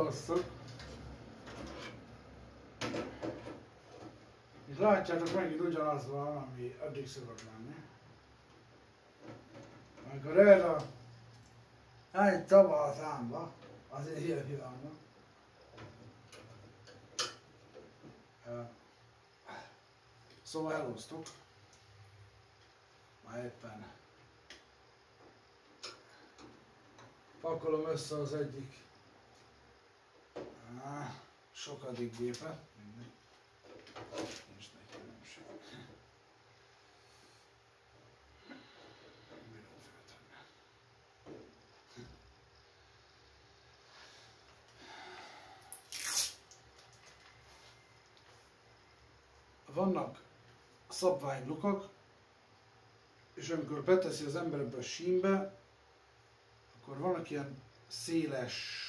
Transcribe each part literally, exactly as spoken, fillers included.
Szevasztok! Itt látjátok, megint ugyanaz van, ami addig szokott lenni. Amikor erre egy tava a számba, azért ilyen híválnak. Szóval elhoztuk. Már éppen pakolom össze az egyik á, sokadik gépet. Mindegy. Nincs neki különbség. Bírom feltenni. Vannak szabványlukak, és amikor beteszi az ember ebbe a sínbe, akkor vannak ilyen széles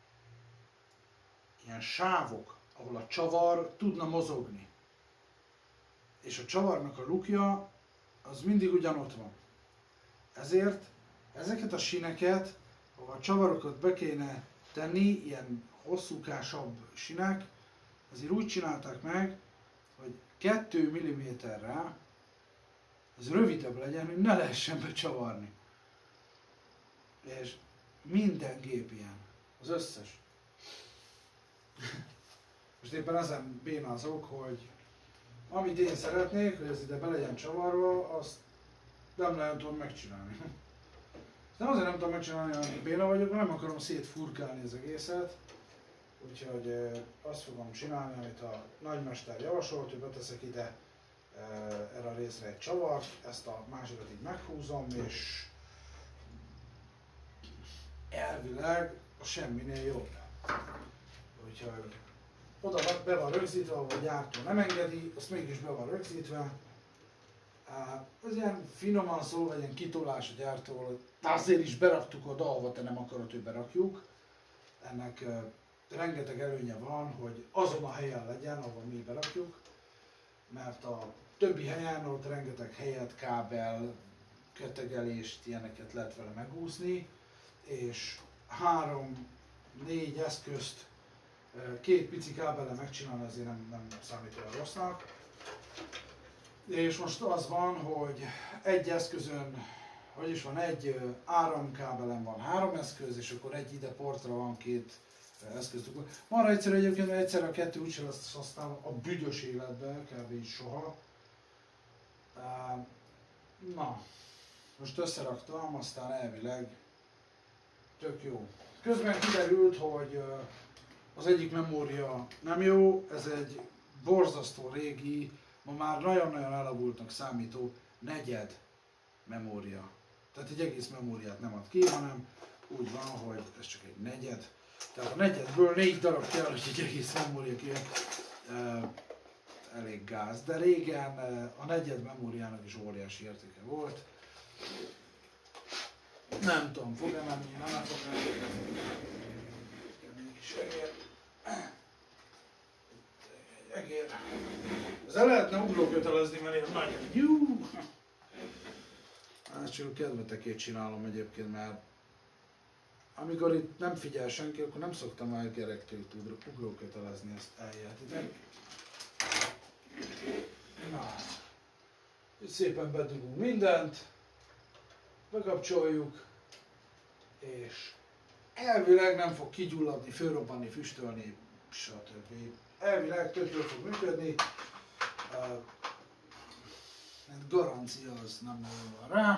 ilyen sávok, ahol a csavar tudna mozogni. És a csavarnak a lukja az mindig ugyanott van. Ezért ezeket a síneket, ahol a csavarokat be kéne tenni, ilyen hosszúkásabb sinek, azért úgy csinálták meg, hogy kettő milliméterrel az rövidebb legyen, hogy ne lehessen becsavarni. És minden gép ilyen, az összes. Most éppen ezen bénázok, hogy amit én szeretnék, hogy ez ide be legyen csavarva, azt nem nagyon tudom megcsinálni. Nem azért nem tudom megcsinálni, hogy béna vagyok, nem akarom szétfurkálni az egészet. Úgyhogy azt fogom csinálni, amit a nagymester javasolt, hogy beteszek ide erre a részre egy csavart, ezt a másodikat így meghúzom, és elvileg a semminél jobb. Úgyhogy oda be van rögzítve, ahol a gyártó nem engedi, azt mégis be van rögzítve. Ez ilyen finoman szólva, ilyen kitolás a gyártóval, azért is beraktuk oda, ahova te nem akarod, hogy berakjuk. Ennek rengeteg előnye van, hogy azon a helyen legyen, ahol mi berakjuk, mert a többi helyen ott rengeteg helyet, kábel, kötegelést, ilyeneket lehet vele megúszni, és három-négy eszközt két pici kábellel megcsinálni azért nem, nem számít olyan rossznak. És most az van, hogy egy eszközön, vagyis van egy áramkábelen van három eszköz, és akkor egy ide portra van két eszközt. Marra egyszerű egyébként, mert egyszer a kettő úgyse lesz használva a büdös életben, kb. Így soha. Na, most összeraktam, aztán elvileg tök jó. Közben kiderült, hogy az egyik memória nem jó, ez egy borzasztó régi, ma már nagyon-nagyon elavultnak számító negyed memória. Tehát egy egész memóriát nem ad ki, hanem úgy van, hogy ez csak egy negyed. Tehát a negyedből négy darab kell, hogy egy egész memória kijön. E, elég gáz. De régen a negyed memóriának is óriási értéke volt. Nem tudom, fog-e menni, nem fog menni. Mégis egér. Egy egér. Ezzel lehetne uglókötelezni, mert ilyen nagyon jó. Hát csak a kedvetekét csinálom egyébként, mert amikor itt nem figyel senki, akkor nem szoktam már gerektől uglókötelezni, ezt eljátítani. Na, itt szépen bedugunk mindent, bekapcsoljuk, és elvileg nem fog kigyulladni, fölrobbanni, füstölni, stb. Elvileg tök jól fog működni. Uh, garancia az nem nagyon van rá.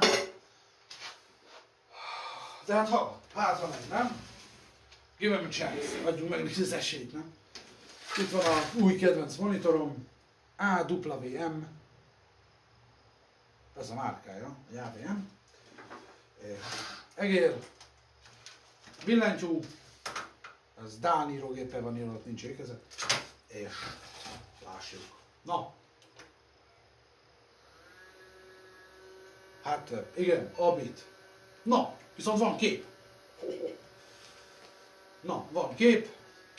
Tehát ha, hátra megy, nem? Give him a chance, adjunk meg neki az esélyt, nem? Itt van a új kedvenc monitorom, á dupla vé em, ez a márkája, a á vé em. Egér, billentyű, ez Dán írógéppel van írva, nincs ékezet, és lássuk. Na! Hát igen, abit. Na, viszont van kép. Na, van kép.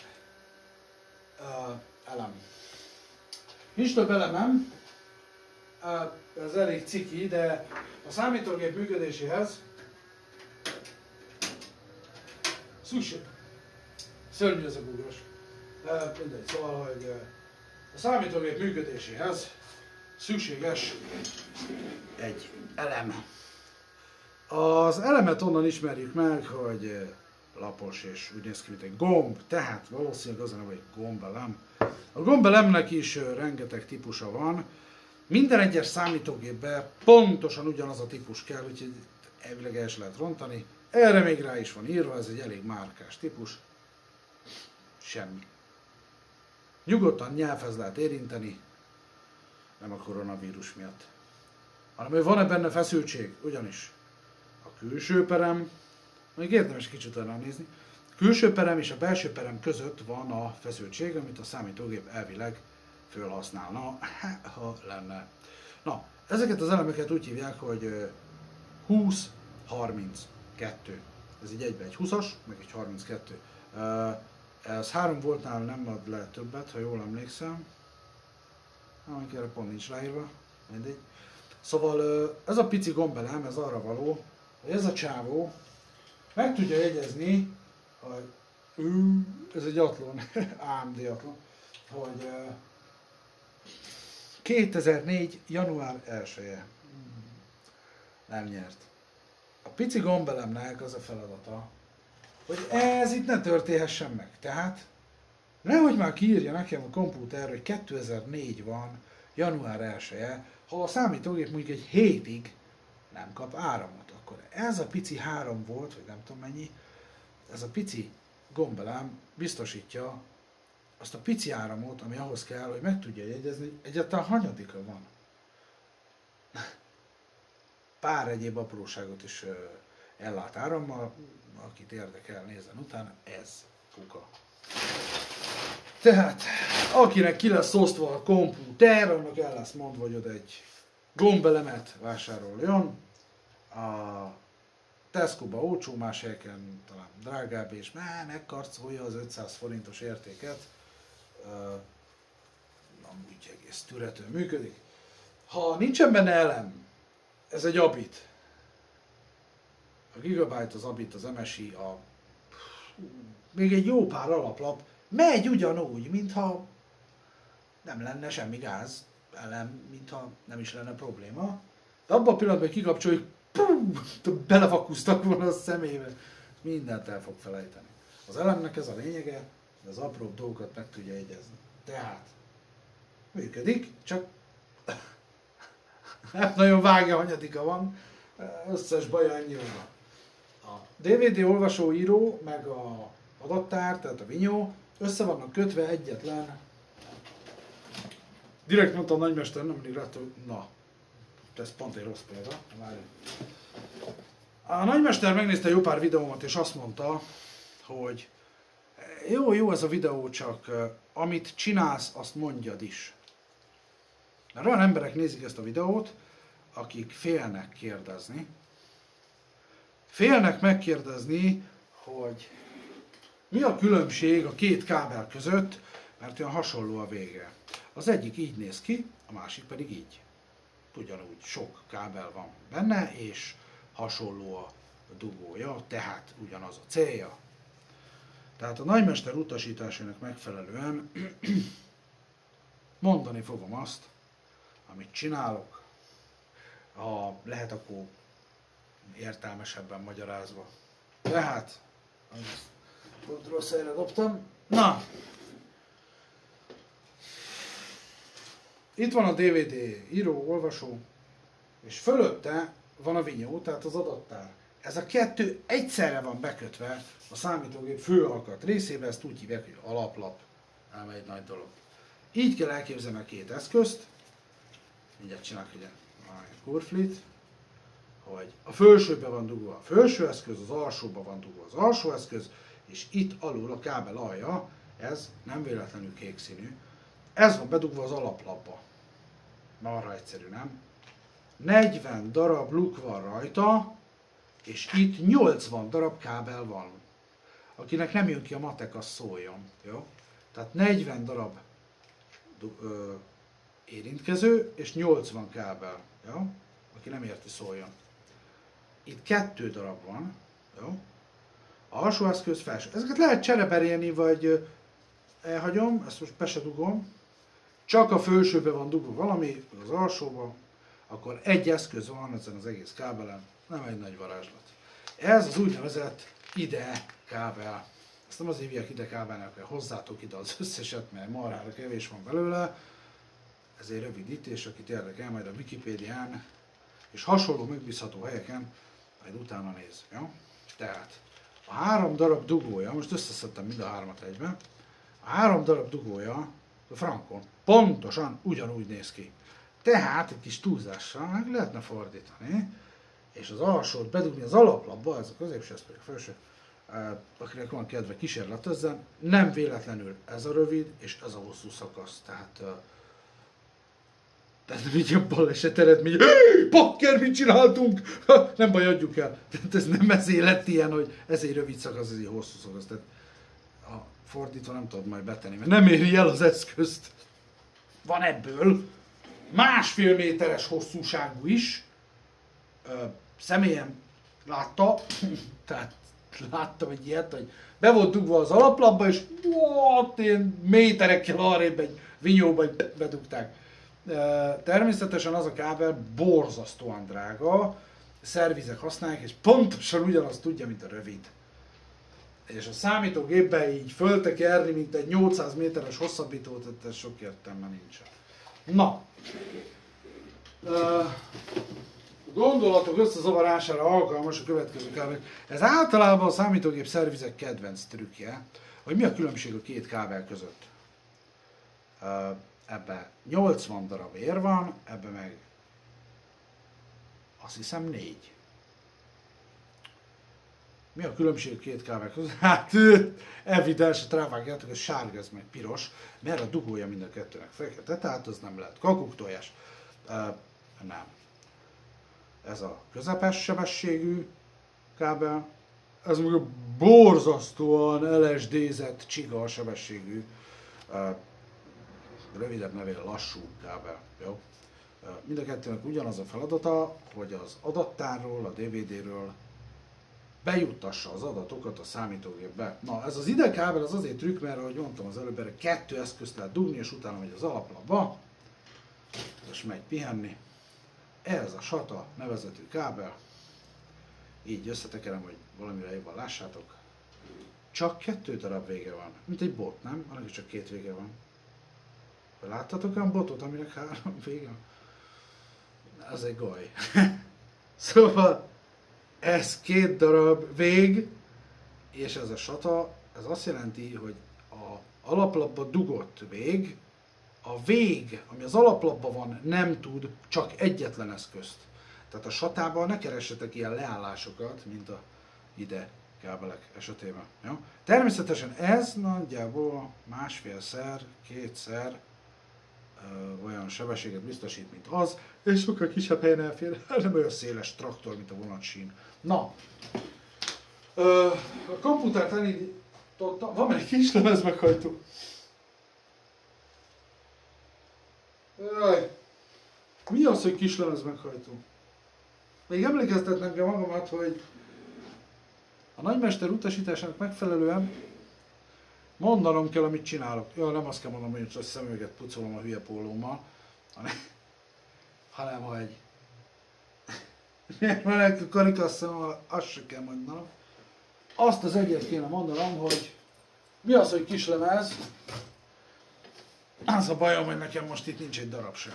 Uh, elem. Nincs több elemem. Uh, ez elég ciki, de a számítógép működéséhez szükség. Szörnyű ez a Google-os. De mindegy, szóval, hogy a számítógép működéséhez szükséges egy elem. Az elemet onnan ismerjük meg, hogy lapos és úgy néz ki, mint egy gomb, tehát valószínűleg az a neve, hogy gombelem. A gombelemnek is rengeteg típusa van. Minden egyes számítógépben pontosan ugyanaz a típus kell, úgyhogy elvileg el is lehet rontani. Erre még rá is van írva, ez egy elég márkás típus. Semmi. Nyugodtan nyelvhez lehet érinteni, nem a koronavírus miatt. Hanem, hogy van-e benne feszültség, ugyanis a külső perem, még érdemes kicsit ránézni, a külső perem és a belső perem között van a feszültség, amit a számítógép elvileg felhasználna, ha lenne. Na, ezeket az elemeket úgy hívják, hogy húsz harminckettő. Ez így egyben egy húszas, meg egy harminckettő. Ez három voltnál nem ad le többet, ha jól emlékszem. Amik erre pont nincs ráírva, mindegy. Szóval ez a pici gombelem, ez arra való, hogy ez a csávó meg tudja jegyezni, hogy ez egy atlon, á em dé atlon, hogy kétezer-négy. január elseje. Nem nyert. A pici gombelemnek az a feladata, hogy ez itt ne történhessen meg. Tehát nehogy már kiírja nekem a kompúter, hogy kétezer-négy van, január elseje, ha a számítógép mondjuk egy hétig nem kap áramot, akkor ez a pici három volt, vagy nem tudom mennyi, ez a pici gombelem biztosítja azt a pici áramot, ami ahhoz kell, hogy meg tudja jegyezni, hogy egyáltalán hanyadika van. Pár egyéb apróságot is ellát árammal, akit érdekel, nézzen utána, ez kuka. Tehát, akinek ki lesz osztva a kompúter, annak el lesz mondva, hogy oda egy gombelemet vásároljon. A Tesco-ba olcsó, más helyeken talán drágább, és már megkarcolja az ötszáz forintos értéket. Amúgy egész tűretően működik. Ha nincsen benne elem, ez egy abit. A Gigabyte, az abit, az em es i, a... még egy jó pár alaplap megy ugyanúgy, mintha nem lenne semmi gáz, elem, mintha nem is lenne probléma. De abban a pillanatban, hogy kikapcsoljuk, belevakusztak volna a szemébe, mindent el fog felejteni. Az elemnek ez a lényege, de az apróbb dolgokat meg tudja jegyezni. Tehát működik, csak nem nagyon vágja, hanyadika van, összes baja ennyi van. A dé vé dé olvasóíró, meg a adattár, tehát a vinyó, össze vannak kötve egyetlen. Direkt mondta a nagymester, nem mindig rá, hogy na, ez pont egy rossz példa. A nagymester megnézte jó pár videómat, és azt mondta, hogy jó, jó ez a videó, csak amit csinálsz, azt mondjad is. Mert olyan emberek nézik ezt a videót, akik félnek kérdezni. Félnek megkérdezni, hogy mi a különbség a két kábel között, mert olyan hasonló a vége. Az egyik így néz ki, a másik pedig így. Ugyanúgy sok kábel van benne, és hasonló a dugója, tehát ugyanaz a célja. Tehát a nagymester utasításának megfelelően mondani fogom azt, amit csinálok, ha lehet, akkor értelmesebben magyarázva. Tehát, pont rossz helyre dobtam. Na! Itt van a dé vé dé író, olvasó, és fölötte van a vinyó, tehát az adattár. Ez a kettő egyszerre van bekötve a számítógép főalkat részébe, ezt úgy hívják, hogy alaplap. Ám egy nagy dolog. Így kell elképzelni a két eszközt. Mindjárt csinálok ugye a kurflit, hogy a felsőben van dugva a felső eszköz, az alsóban van dugva az alsó eszköz, és itt alul a kábel alja, ez nem véletlenül kék színű, ez van bedugva az alaplapba. Marha egyszerű, nem? negyven darab luk van rajta, és itt nyolcvan darab kábel van. Akinek nem jön ki a matek, az szóljon. Jó? Tehát negyven darab ö, érintkező, és nyolcvan kábel. Jó? Aki nem érti, szóljon. Itt kettő darab van. Jó? alsó eszköz, felső. Ezeket lehet csereberélni, vagy elhagyom, ezt most be se dugom. Csak a felsőbe van dugva valami, az alsóba, akkor egy eszköz van ezen az egész kábelen, nem egy nagy varázslat. Ez az úgynevezett ide kábel. Ezt nem azért hívják ide kábelnek, hogy hozzátok ide az összeset, mert marhára kevés van belőle. Ez egy rövidítés, akit érdekel, majd a Wikipédián és hasonló megbízható helyeken majd utána néz. Ja? Tehát a három darab dugója, most összeszedtem mind a hármat egybe, a három darab dugója a frankon pontosan ugyanúgy néz ki. Tehát egy kis túlzással meg lehetne fordítani, és az alsót bedugni az alaplapba, ez a középső, ez pedig a felső, akinek van kedve kísérletezzen, nem véletlenül ez a rövid és ez a hosszú szakasz. Tehát, tehát nem így a baleset eredmény, hey, pakker, mit csináltunk? Ha, nem baj, adjuk el. Tehát ez nem ezért lett ilyen, hogy ez egy rövid szakasz, ez egy hosszú szakasz. Tehát a fordítva nem tudod majd betenni, mert nem éri el az eszközt. Van ebből másfél méteres hosszúságú is. Ö, személyen látta, tehát láttam egy ilyet, hogy be volt dugva az alaplapba, és ott ilyen méterekkel arrébb egy vinyóba bedugták. Természetesen az a kábel borzasztóan drága, szervizek használják, és pontosan ugyanazt tudja, mint a rövid. És a számítógépben így föltekerni, mint egy nyolcszáz méteres hosszabbítót, ez sok értelme nincsen. Na, gondolatok összezavarására alkalmas a következő kábel. Ez általában a számítógép szervizek kedvenc trükkje, hogy mi a különbség a két kábel között. Ebben nyolcvan darab ér van, ebben meg azt hiszem négy. Mi a különbség a két kábel között? Hát evidens, rávágjátok, ez sárga, ez meg piros, mert a dugója mind a kettőnek fekete, tehát az nem lehet. Kakuktojás. Uh, nem. Ez a közepes sebességű kábel, ez meg a borzasztóan el es dé-zett csiga sebességű, uh, rövidebb nevél lassú kábel. Jó? Uh, mind a kettőnek ugyanaz a feladata, hogy az adattárról, a dé vé dé-ről bejuttassa az adatokat a számítógépbe. Na, ez az ide kábel az azért trükk, mert ahogy mondtam az előbb, erre kettő eszközt lehet dugni, és utána megy az alaplapba, és megy pihenni. Ez a SATA nevezetű kábel, így összetekerem, hogy valamire jobban lássátok. Csak kettő darab vége van, mint egy bot, nem? Annak is csak két vége van. Láttatok olyan botot, aminek három vége van? Ez egy gaj. Szóval ez két darab vég, és ez a SATA, ez azt jelenti, hogy a alaplapba dugott vég, a vég, ami az alaplapban van, nem tud csak egyetlen eszközt. Tehát a satában ne keressetek ilyen leállásokat, mint a ide kábelek esetében. Ja? Természetesen ez nagyjából másfélszer, kétszer ö, olyan sebességet biztosít, mint az, és sokkal kisebb helyen elfér, nem olyan széles traktor, mint a vonatsín. Na, ö, a komputert elindítottam, van egy kis lemez meghajtó. Jaj, mi az, hogy kislemez meghajtó? Még emlékeztetnem kell magamat, hogy a nagymester utasításának megfelelően mondanom kell, amit csinálok. Ja, nem azt kell mondanom, hogy a szemüveget pucolom a hülye pólómmal, hanem, hanem hogy miért van karikasszom, azt se kell mondanom. Azt az egyet kéne mondanom, hogy mi az, hogy kislemez? Az a bajom, hogy nekem most itt nincs egy darab se.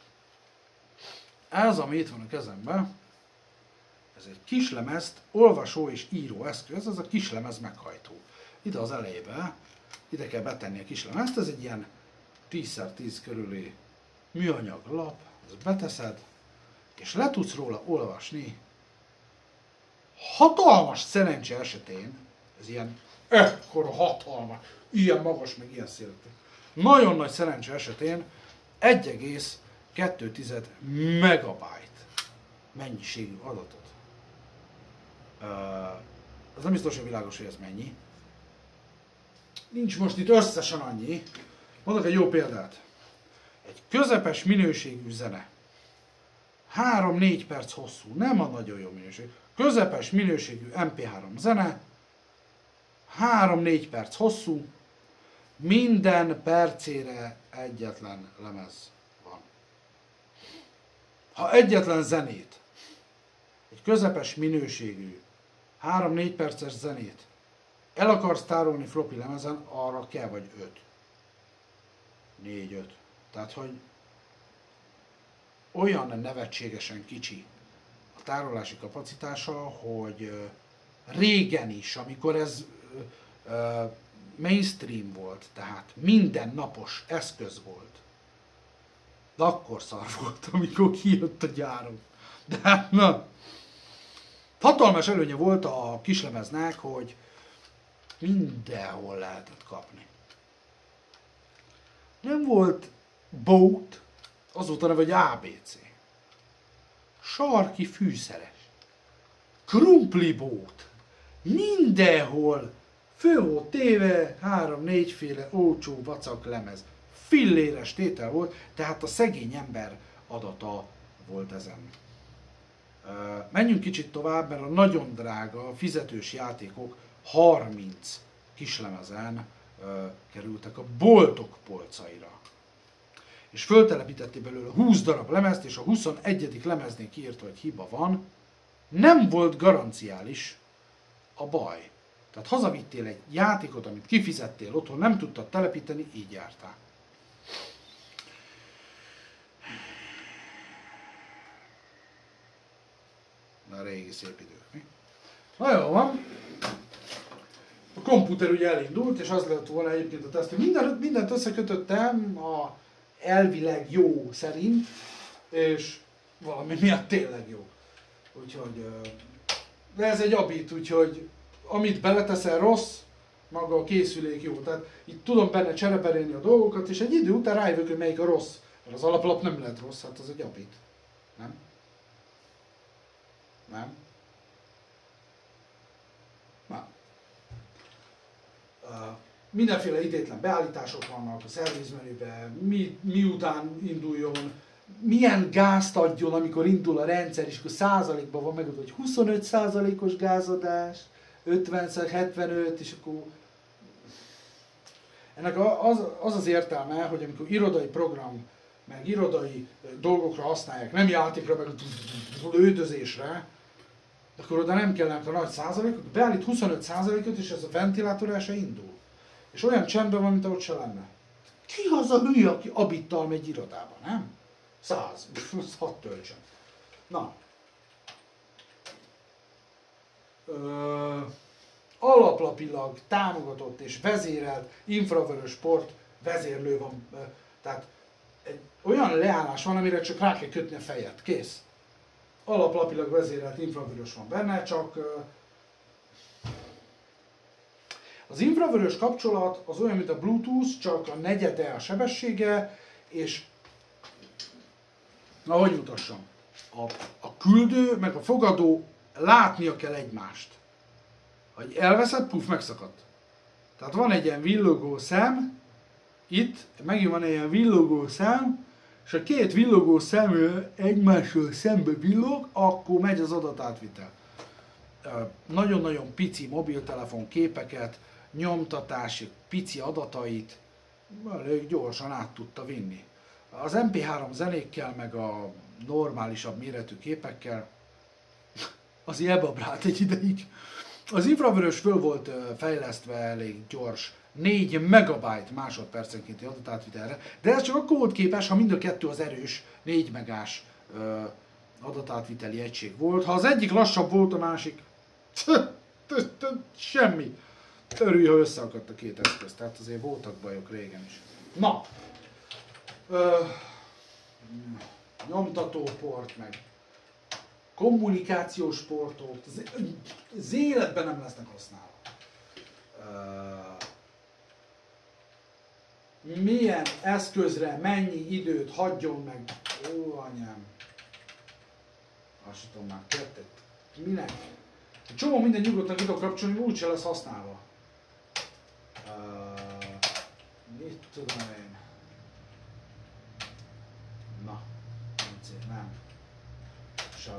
Ez, ami itt van a kezemben, ez egy kislemezt, olvasó és író eszköz, ez a kislemez meghajtó. Ide az elejébe, ide kell betenni a kislemezt, ez egy ilyen tíz szer tíz körüli műanyag lap, ezt beteszed, és le tudsz róla olvasni. Hatalmas szerencse esetén, ez ilyen ekkora hatalmas, ilyen magas, meg ilyen széles. Nagyon nagy szerencse esetén egy egész kettő megabyte mennyiségű adatot. Az nem biztos, hogy világos, hogy ez mennyi. Nincs most itt összesen annyi. Mondok egy jó példát. Egy közepes minőségű zene. három-négy perc hosszú, nem a nagyon jó minőség. Közepes minőségű em pé három zene, három-négy perc hosszú, minden percére egyetlen lemez van. Ha egyetlen zenét, egy közepes minőségű, három-négy perces zenét el akarsz tárolni floppy lemezen, arra kell vagy öt. négy-öt. Tehát, hogy olyan nevetségesen kicsi a tárolási kapacitása, hogy régen is, amikor ez mainstream volt, tehát mindennapos eszköz volt, de akkor szar volt, amikor kijött a gyáron. De hát na, hatalmas előnye volt a kislemeznek, hogy mindenhol lehetett kapni. Nem volt bót, az volt a neve, hogy á bé cé. Sarki fűszeres. Krumplibót. Mindenhol föl volt téve három-négyféle olcsó vacak lemez. Filléres tétel volt, tehát a szegény ember adata volt ezen. Menjünk kicsit tovább, mert a nagyon drága fizetős játékok harminc kislemezen kerültek a boltok polcaira. És föltelepítették belőle húsz darab lemezt, és a huszonegyedik lemeznél kiírta, hogy hiba van. Nem volt garanciális a baj. Tehát hazavittél egy játékot, amit kifizettél otthon, nem tudtad telepíteni, így jártál. Na, régi szép idők, mi? Na jó van. A komputer ugye elindult, és az lett volna egyébként a teszt, hogy mindent, mindent összekötöttem a elvileg jó szerint, és valami miatt tényleg jó. Úgyhogy, de ez egy abit, úgyhogy amit beleteszel rossz, maga a készülék jó. Tehát itt tudom benne csereberélni a dolgokat, és egy idő után rájövök, hogy melyik a rossz. Mert az alaplap nem lehet rossz, hát az egy abit. Nem? Nem? Na. Uh, mindenféle idétlen beállítások vannak a szervizmenüben, mi, miután induljon, milyen gázt adjon, amikor indul a rendszer, és akkor százalékban van megadva, hogy huszonöt százalékos gázadás, ötven hetvenöt, és akkor... Ennek az, az az értelme, hogy amikor irodai program, meg irodai dolgokra használják, nem játékra, meg lődözésre, akkor oda nem kellene a nagy százalékot, beállít huszonöt százalékot, és ez a ventilátor el se indul. És olyan csendben van, mint ahogy se lenne. Ki az a hülye, aki abittal megy irodába, nem? Száz. Hadd töltsön. Na. Ö, alaplapilag támogatott és vezérelt infravörös port vezérlő van. Tehát egy olyan leállás van, amire csak rá kell kötni a fejet. Kész. Alaplapilag vezérelt infravörös van benne, csak az infravörös kapcsolat az olyan, mint a Bluetooth, csak a negyede a sebessége, és na, hogy mutassam? A, a küldő meg a fogadó látnia kell egymást. Ha elveszed, puf, megszakadt. Tehát van egy ilyen villogó szem, itt megint van egy ilyen villogó szem, és a két villogó szem egymással szembe villog, akkor megy az adatátvitel. Nagyon-nagyon pici mobiltelefon képeket, nyomtatási pici adatait elég gyorsan át tudta vinni. Az em pé három zenékkel, meg a normálisabb méretű képekkel az elbabrált egy ideig. Az infravörös föl volt fejlesztve elég gyors, négy megabyte másodpercenkénti adatátvitelre, de ez csak akkor volt képes, ha mind a kettő az erős négy megás adatátviteli egység volt. Ha az egyik lassabb volt, a másik semmi. Örülj, ha összeakadt a két eszköz, tehát azért voltak bajok régen is. Na, ö, nyomtatóport, meg kommunikációs portok, az, az életben nem lesznek használva. Ö, milyen eszközre mennyi időt hagyjon meg, ó anyám, azt tudom már kettet, minek? Egy csomó minden nyugodtan tudok kapcsolni, úgyse lesz használva. Uh, mit tudom én? Na, nem, nem.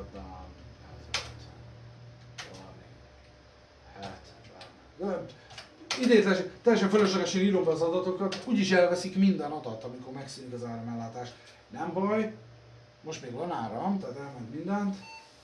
Shutdown, hetven, hetven. idézés, teljesen fölöslegesen írom be az adatokat, úgyis elveszik minden adat, amikor megszűnik az áramellátás. Nem baj, most még van áram, tehát elment mindent.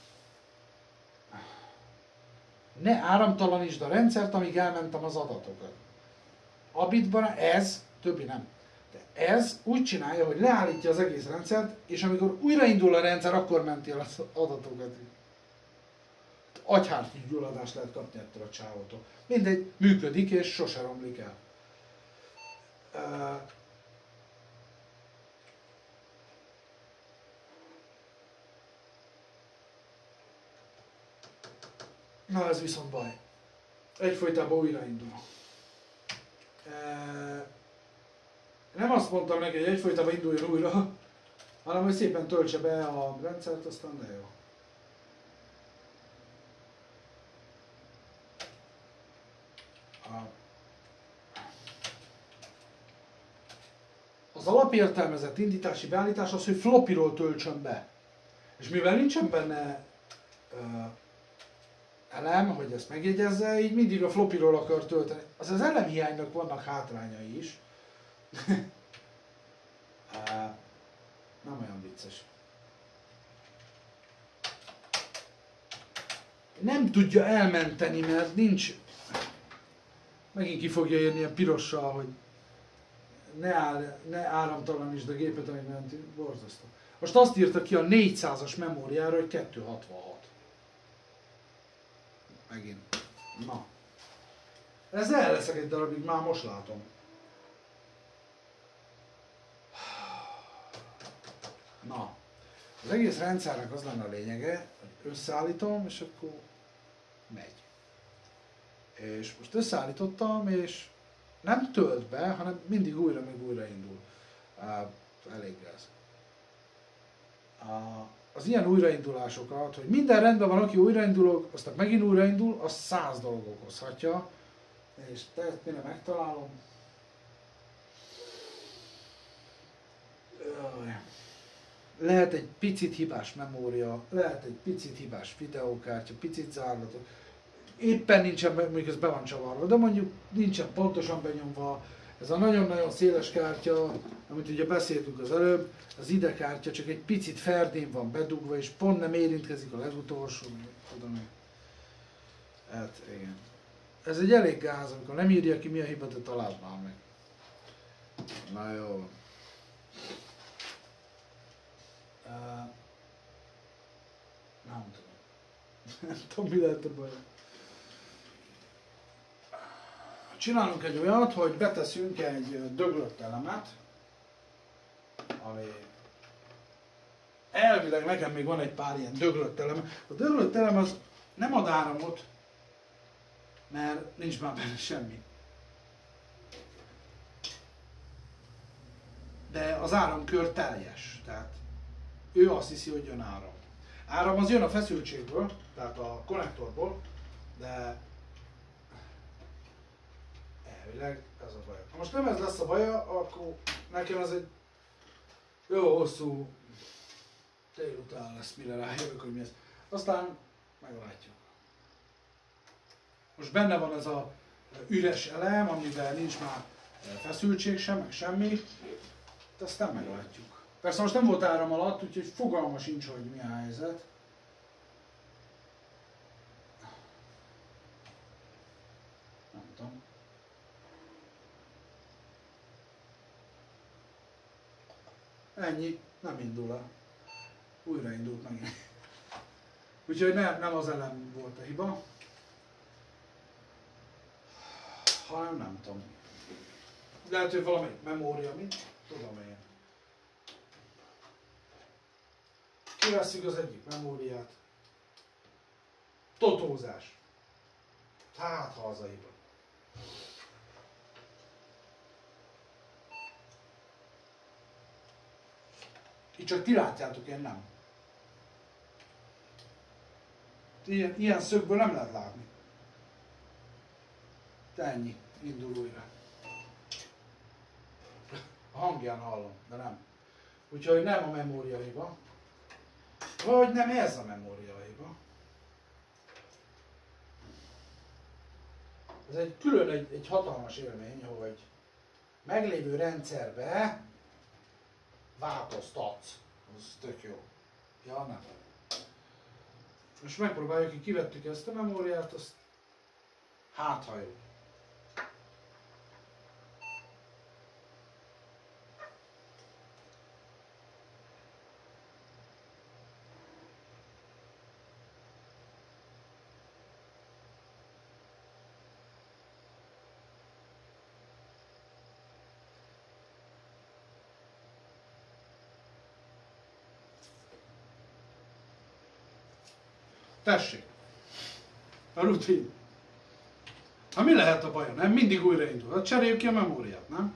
Ne áramtalanítsd a rendszert, amíg elmentem az adatokat. Abitban ez, többi nem. De ez úgy csinálja, hogy leállítja az egész rendszert, és amikor újraindul a rendszer, akkor menti el az adatokat. Agyhártyi gyulladást lehet kapni ettől a csávótól. Mindegy, működik és sose romlik el. Na ez viszont baj. Egyfolytában újraindul. Nem azt mondtam neki, hogy egyfolytában induljon újra, hanem hogy szépen töltse be a rendszert, aztán de jó. Az alapértelmezett indítási beállítás az, hogy floppyról töltsön be. És mivel nincsen benne uh, elem, hogy ezt megjegyezze, így mindig a floppyról akar tölteni. Az az elemhiánynak vannak hátrányai is. uh, nem olyan vicces. Nem tudja elmenteni, mert nincs... Megint ki fogja írni ilyen pirossal, hogy ne, áll, ne áramtalanítsd a gépet, ami menti. Borzasztó. Most azt írta ki a négyszázas memóriára, hogy kétszázhatvanhat. Megint. Na. Ezzel el leszek egy darabig, már most látom. Na. Az egész rendszernek az lenne a lényege, hogy összeállítom, és akkor megy. És most összeállítottam, és nem tölt be, hanem mindig újra meg újra indul. Elég gáz. Az ilyen újraindulásokat, hogy minden rendben van, aki újraindulok, aztán megint újraindul, az száz dolog okozhatja. És tehát mire megtalálom. Lehet egy picit hibás memória, lehet egy picit hibás videókártya, picit zárlatok. Éppen nincsen, mondjuk ez be van csavarva, de mondjuk nincsen pontosan benyomva. Ez a nagyon-nagyon széles kártya, amit ugye beszéltünk az előbb, az ide kártya csak egy picit ferdén van bedugva, és pont nem érintkezik a legutolsó, tudom. Hát igen. Ez egy elég gáz, amikor nem írja ki mi a hiba, de találd már meg. Na jó. Uh, nem tudom. Nem tudom, mi lehet a baj. Csinálunk egy olyat, hogy beteszünk egy döglött elemet, ami elvileg nekem még van egy pár ilyen döglött elem. A döglött elem az nem ad áramot, mert nincs már benne semmi. De az áramkör teljes, tehát ő azt hiszi, hogy jön áram. Áram az jön a feszültségből, tehát a konnektorból, de elvileg ez a baj. Ha most nem ez lesz a baja, akkor nekem ez egy jó hosszú délután lesz, mire rájövök, hogy mi ez. Aztán meglátjuk. Most benne van ez a üres elem, amiben nincs már feszültség sem, meg semmi. De aztán meglátjuk. Persze most nem volt áram alatt, úgyhogy fogalma sincs, hogy mi a helyzet. Nem tudom. Ennyi, nem indul el. Újra indult megint. Úgyhogy nem, nem az elem volt a hiba, hanem nem tudom. Lehet, hogy valamelyik memória, mit tudom én. Kivesszük az egyik memóriát. Totózás. Hát, ha az a hiba. Így csak ti látjátok, én nem. Ilyen, ilyen szögből nem lehet látni. De ennyi, indul újra. A hangján hallom, de nem. Úgyhogy nem a memória hiba. Vagy nem ez a memória hiba. Ez egy külön egy, egy hatalmas élmény, hogy meglévő rendszerbe változtatsz. Az tök jó. Ja, nem. Most megpróbáljuk, hogy kivettük ezt a memóriát, azt hát ha jó. Tessék! A rutin. Hát mi lehet a baja? Nem mindig újraindul. Hát cseréljük ki a memóriát, nem?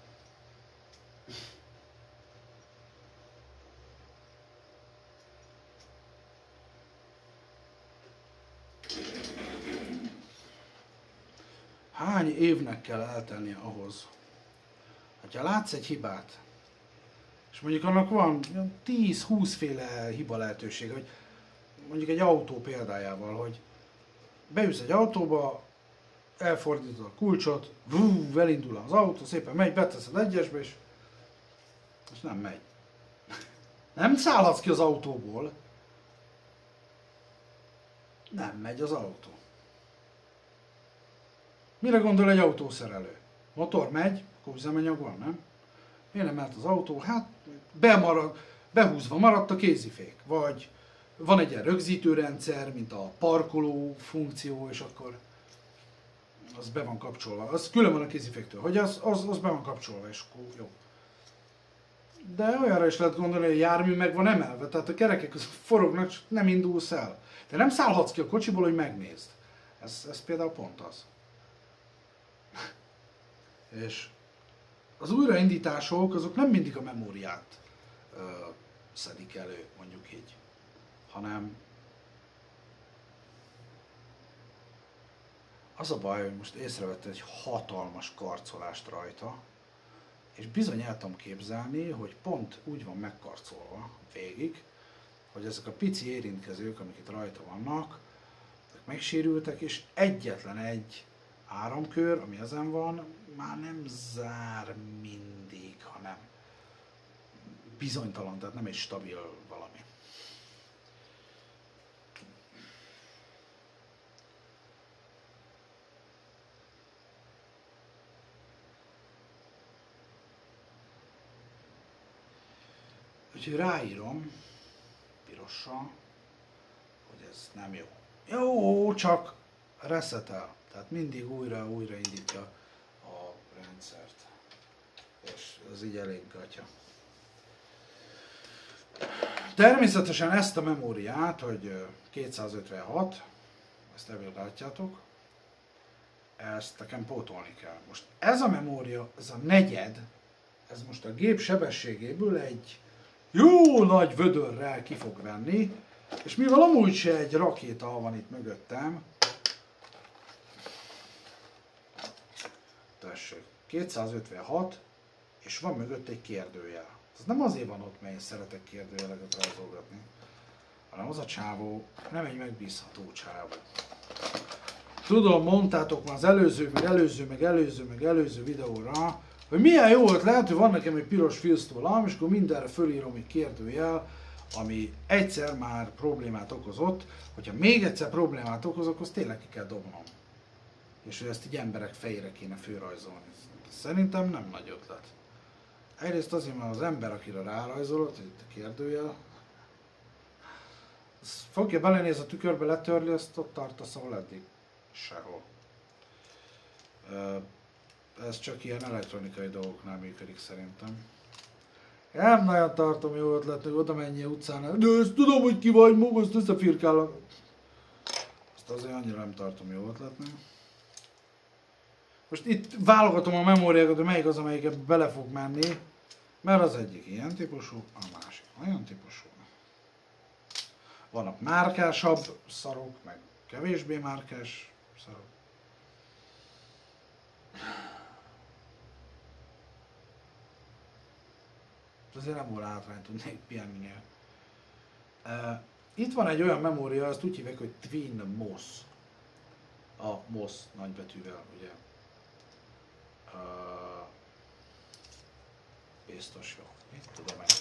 Hány évnek kell eltennie ahhoz, hogyha látsz egy hibát, és mondjuk annak van tíz-húsz féle hiba lehetőség, hogy mondjuk egy autó példájával, hogy beülsz egy autóba, elfordítod a kulcsot, vú, elindul az autó, szépen megy, beteszed egyesbe, és, és nem megy. Nem szállhatsz ki az autóból. Nem megy az autó. Mire gondol egy autószerelő? Motor megy, akkor üzemanyag van, nem? Miért nem ment az autó? Hát bemarad, behúzva maradt a kézifék, vagy van egy ilyen rögzítőrendszer, mint a parkoló funkció, és akkor az be van kapcsolva. Az külön van a kéziféktől, hogy az, az, az be van kapcsolva, és akkor jó. De olyanra is lehet gondolni, hogy a jármű meg van emelve, tehát a kerekek forognak, csak nem indulsz el. De nem szállhatsz ki a kocsiból, hogy megnézd. Ez, ez például pont az. És az újraindítások, azok nem mindig a memóriát ö, szedik elő, mondjuk így, hanem az a baj, hogy most észrevette egy hatalmas karcolást rajta, és bizony el tudom képzelni, hogy pont úgy van megkarcolva végig, hogy ezek a pici érintkezők, amik itt rajta vannak, megsérültek, és egyetlen egy áramkör, ami ezen van, már nem zár mindig, hanem bizonytalan, tehát nem egy stabil valami. Úgyhogy ráírom pirossal, hogy ez nem jó. Jó, csak resetel. Tehát mindig újra, újra indítja a rendszert. És ez így elég gatya. Természetesen ezt a memóriát, hogy kétszázötvenhat, ezt ebből látjátok, ezt nekem pótolni kell. Most ez a memória, ez a negyed, ez most a gép sebességéből egy jó nagy vödörrel ki fog venni, és mivel amúgy se egy rakéta van itt mögöttem, tessék, kétszázötvenhat, és van mögött egy kérdőjel. Ez nem azért van ott, mert én szeretek kérdőjeleket rajzolgatni, hanem az a csávó nem egy megbízható csávó. Tudom, mondtátok már az előző, meg előző, meg előző, meg előző videóra, hogy milyen jó volt, lehet, hogy van nekem egy piros filztollam, és akkor mindenre fölírom egy kérdőjel, ami egyszer már problémát okozott, hogyha még egyszer problémát okoz, akkor azt tényleg ki kell dobnom. És hogy ezt így emberek fejére kéne fölrajzolni. Szerintem nem nagy ötlet. Egyrészt azért, mert az ember, akire rárajzolod, hogy itt a kérdőjel, az fogja belenéz a tükörbe, letörli, azt ott tartasz, ahol eddig. Sehol. Ez csak ilyen elektronikai dolgoknál működik szerintem. Nem nagyon tartom jó ötletnek, oda menjél utcán, de ezt tudom, hogy ki vagy, maga, azt összefirkálok. Azt azért annyira nem tartom jó ötletnek. Most itt válogatom a memóriákat, hogy melyik az, amelyiket bele fog menni, mert az egyik ilyen típusú, a másik olyan típusú. Vannak márkásabb szarok, meg kevésbé márkás szarok. Azért nem volna hátrány tudnék pihenni. Uh, itt van egy olyan memória, azt úgy hívják, hogy Twin MOS. a MOS nagybetűvel, ugye. Uh, biztos jó. Mit tudom én?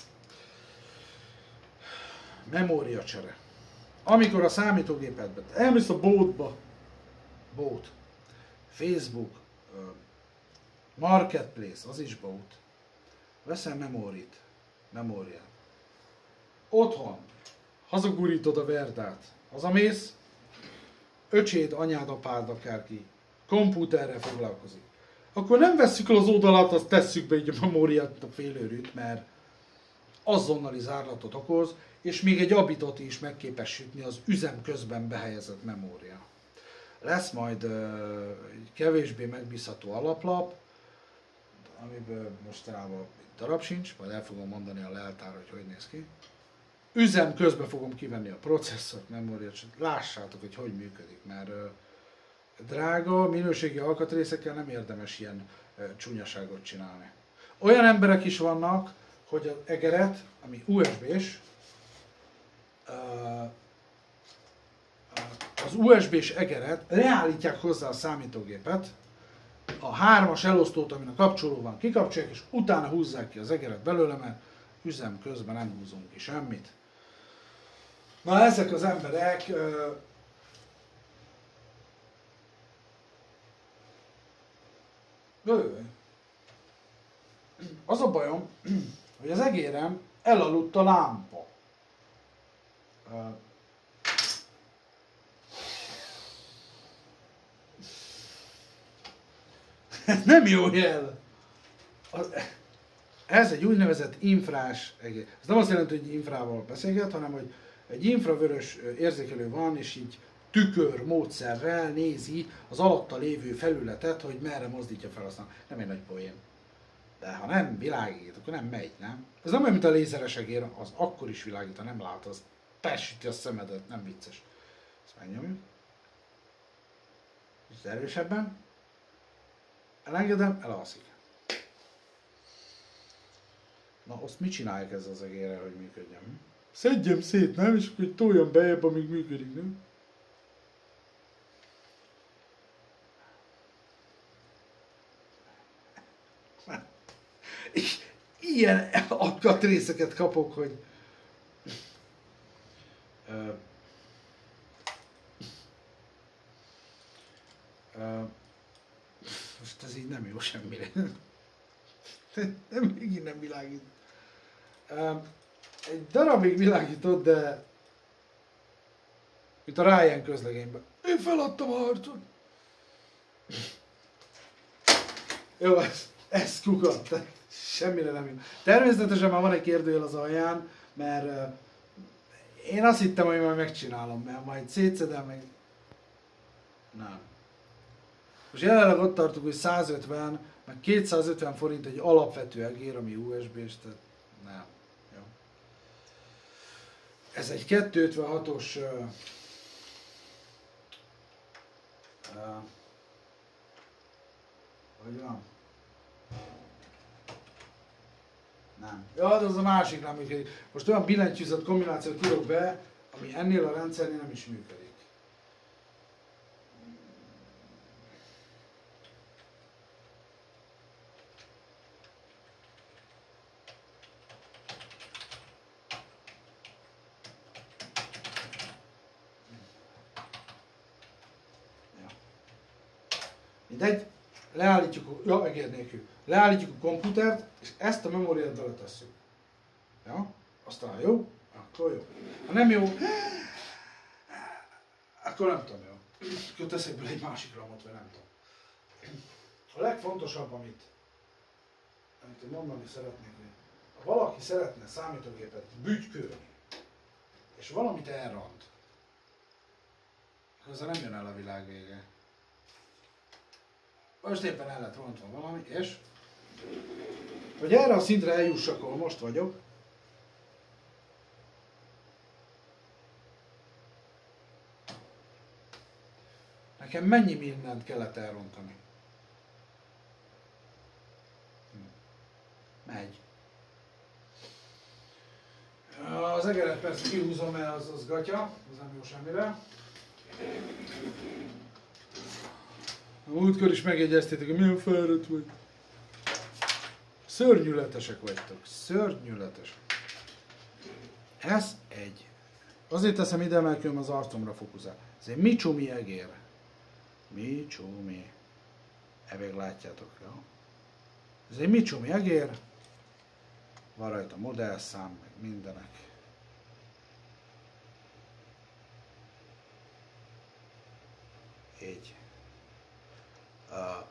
Memóriacsere. Amikor a számítógépedbe, elmész a bótba, bót, Facebook, uh, Marketplace, az is bót. Veszel memórit, memóriát. Otthon, hazagurítod a verdát, hazamész, öcséd, anyád, apád, akárki, kompúterrel foglalkozik. Akkor nem vesszük el az oldalát, azt tesszük be így a memóriát, a félőrűt, mert azonnali zárlatot okoz, és még egy abitot is megképes sütni az üzem közben behelyezett memória. Lesz majd uh, egy kevésbé megbízható alaplap, amiből mostanában darab sincs, majd el fogom mondani a leltár, hogy hogy néz ki. Üzem közben fogom kivenni a processzort, memóriát, csak lássátok, hogy hogy működik, mert uh, drága, minőségi alkatrészekkel nem érdemes ilyen uh, csúnyaságot csinálni. Olyan emberek is vannak, hogy az egeret, ami u es bé-s, uh, az u es bé-s egeret leállítják hozzá a számítógépet, a hármas elosztót, amin a kapcsoló van, kikapcsolják, és utána húzzák ki az egeret belőle, mert üzem közben nem húzunk ki semmit. Na ezek az emberek uh, az a bajom, hogy az egérem elaludt a lámpa. Uh, Ez nem jó jel. Ez egy úgynevezett infrás egér. Ez nem azt jelenti, hogy infrával beszélget, hanem hogy egy infravörös érzékelő van, és így tükör módszerrel nézi az alatta lévő felületet, hogy merre mozdítja fel, aztán nem egy nagy poén. De ha nem világít, akkor nem megy, nem? Ez nem olyan, mint a lézeres egér, az akkor is világít, ha nem lát, az pesíti a szemedet, nem vicces. Ezt megnyomjuk. És erősebben. Elengedem, elalszik. Na, azt mit csinálják ezzel az egérrel, hogy működjön? Szedjem szét, nem? És akkor toljam bejebb, amíg működik, nem? És ilyen alkatrészeket kapok, hogy... Uh, uh, most ez így nem jó semmire. Nem, még nem világít. Uh, egy darabig világított, de... Mint a Ryan közlegényben. Én feladtam a harcot. Jó, ez, ez kukat. Semmire nem jó. Természetesen már van egy kérdőjel az alján, mert uh, én azt hittem, hogy majd megcsinálom, mert majd szétszedem meg... Nem. Most jelenleg ott tartunk, hogy százötven, meg kétszázötven forint egy alapvető egér, ami u es bé-s, tehát nem. Jó. Ez egy kétszázötvenhatos uh, uh, hogy van? Nem. Ja, de az a másik nem működik. Most olyan billentyűzet kombinációt írok be, ami ennél a rendszernél nem is működik. Mindegy, leállítjuk a, ja, egér nélkül. Leállítjuk a komputert, és ezt a memóriát beletesszük. Ja? Aztán jó? Akkor jó. Ha nem jó, akkor nem tudom jó. Akkor teszek bele egy másik ramot, vagy nem tudom. A legfontosabb, amit, amit én mondani szeretnék, hogy ha valaki szeretne számítógépet bütykölni, és valamit elront, akkor ezzel nem jön el a világ vége. Most éppen el lett rontva valami, és hogy erre a szintre eljussak, ahol most vagyok, nekem mennyi mindent kellett elrontani? Megy. Az egeret persze kihúzom, mert az, az gatya, az nem jó semmire. A múltkor is megjegyeztétek, hogy milyen fáradt vagy. Szörnyületesek vagytok. Szörnyületesek. Ez egy. Azért teszem ide, mert az arcomra fokuszál. Ez egy micsumi egér. Micsumi. Evég látjátok, jó? Ez egy micsumi egér. Van rajta modellszám, meg mindenek. Így. Uh,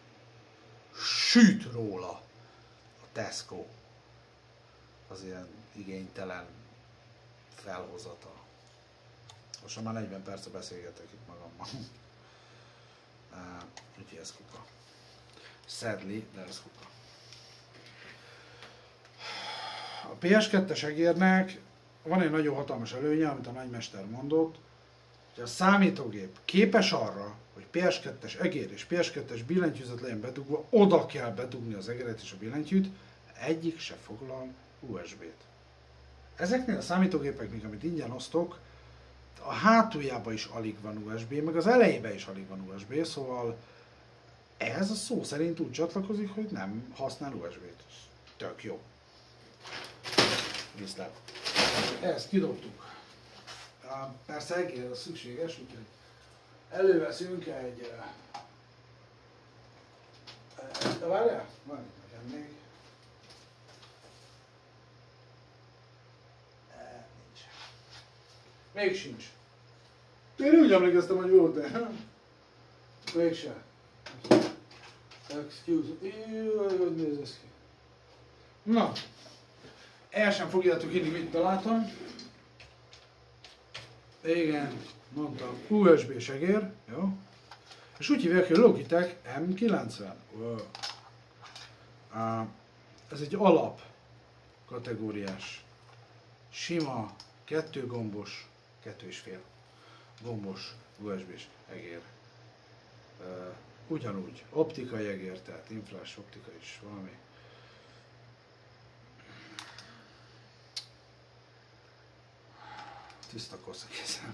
süt róla a Tesco. Az ilyen igénytelen felhozata. Most már negyven perce beszélgetek itt magammal. Uh, úgyhogy ez kuka. Sadly, de ez kuka. A pé es kettes egérnek van egy nagyon hatalmas előnye, amit a nagymester mondott, hogy a számítógép képes arra, hogy pé es kettes egér és pé es kettes billentyűzet legyen bedugva, oda kell bedugni az egeret és a billentyűt, egyik se foglal u es bé-t. Ezeknél a számítógépeknél, amit ingyen osztok, a hátuljában is alig van u es bé, meg az elejében is alig van u es bé, szóval ehhez a szó szerint úgy csatlakozik, hogy nem használ u es bé-t. Tök jó. Viszlát. Ezt kidobtuk. Persze egér szükséges, úgyhogy előveszünk egy... De várjál? Van itt nekem még. Nincs. Még sincs. Én úgy emlékeztem, hogy volt, de... Mégse. Excuse me. Jaj, hogy néz ez ki. Na. El sem fogjátok hinni, mit találtam. Igen, mondtam, u es bé-s egér, jó? És úgy hívják, hogy Logitech em kilencven. Wow. Uh, ez egy alap kategóriás, sima, kettő gombos, kettő és fél gombos u es bé-s egér. Uh, ugyanúgy, optikai egér, tehát infrás optika is valami. Tisztakolsz a kezem.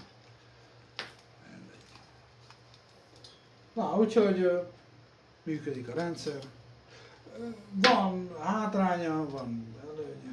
Na, úgyhogy uh, működik a rendszer. Uh, van hátránya, van előnye.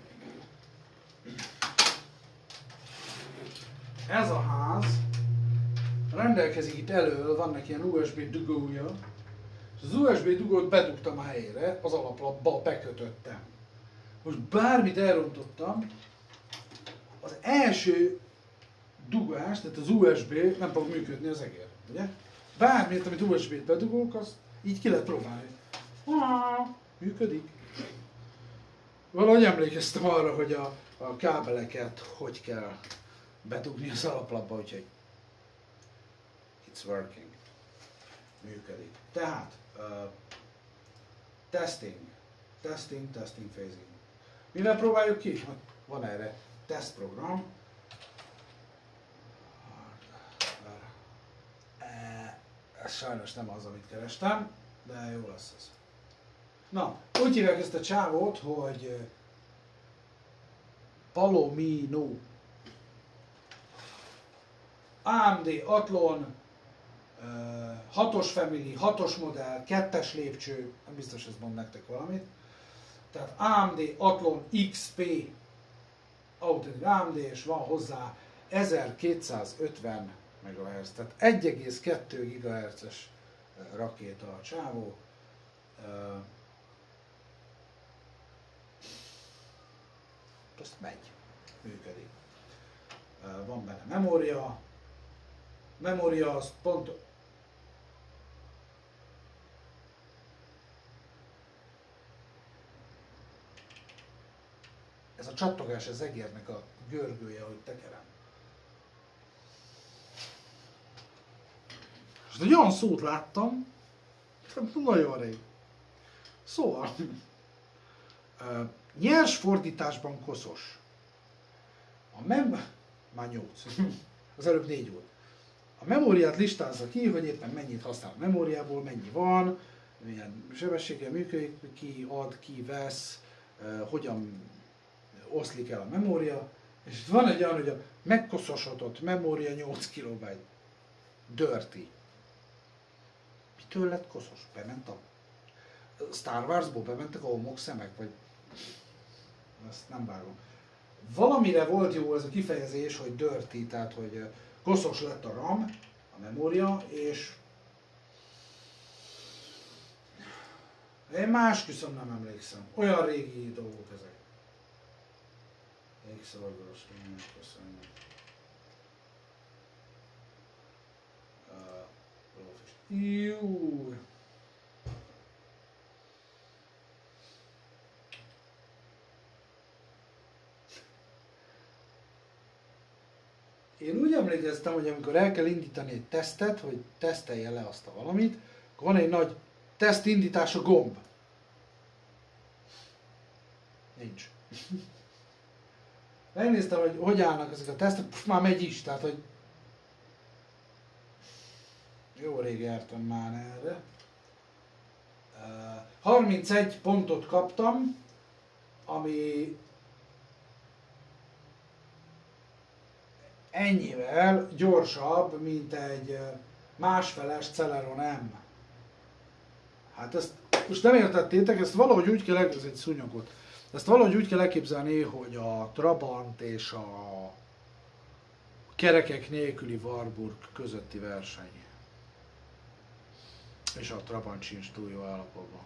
Ez a ház rendelkezik itt elől, vannak ilyen u es bé dugója. És az u es bé dugót bedugtam a helyére, az alaplapba bekötöttem. Most bármit elrontottam, az első dugás, tehát az u es bé nem fog működni az egér, ugye? Bármit, amit u es bé-t bedugok, azt így ki lehet próbálni. Ah, működik. Valahogy emlékeztem arra, hogy a, a kábeleket hogy kell bedugni az alaplapba, úgyhogy it's working. Működik. Tehát, uh, testing, testing, testing, phasing. Mivel próbáljuk ki? Van erre tesztprogram. Ez sajnos nem az, amit kerestem, de jó lesz ez. Na, úgy hívják ezt a csávót, hogy Palomino. á em dé Athlon, hatos Family, hatos modell, kettes lépcső, nem biztos, ez mond nektek valamit. Tehát á em dé Athlon iksz pé, autentik á em dé, és van hozzá ezerkétszázötven megahertz, tehát egy egész kettő gigahertzes rakéta a csávó. Azt megy, működik. Van benne memória. Memória az pont... Ez a csattogás az egérnek a görgője, ahogy tekerem. És egy olyan szót láttam, nagyon rég. Szóval, uh, nyers fordításban koszos. A mem... Már nyolc. Az előbb négy volt. A memóriát listázza ki, hogy éppen mennyit használ a memóriából, mennyi van, milyen sebességgel működik, ki ad, ki vesz, uh, hogyan oszlik el a memória. És itt van egy olyan, hogy a megkoszosodott memória nyolc kilobájt. Dirty. Mit Mitől lett koszos? Bement a Star Warsból bementek a homokszemek, vagy ezt nem vágom. Valamire volt jó ez a kifejezés, hogy dirty, tehát hogy koszos lett a RAM, a memória, és én más viszont nem emlékszem. Olyan régi dolgok ezek. Égszorgos, köszönjük. Uh, Jú. Én úgy emlékeztem, hogy amikor el kell indítani egy tesztet, hogy tesztelje le azt a valamit, akkor van egy nagy tesztindítása gomb. Nincs. Megnéztem, hogy hogy állnak ezek a tesztek, pff, már megy is, tehát hogy jó rég jártam már erre. Uh, harmincegy pontot kaptam, ami ennyivel gyorsabb, mint egy másfeles Celeron M. Hát ezt most nem értettétek, ezt valahogy úgy kell, ez egy szúnyogot, ezt valahogy úgy kell elképzelni, hogy a Trabant és a kerekek nélküli Warburg közötti verseny. És a Trabant sincs túl jó állapotban.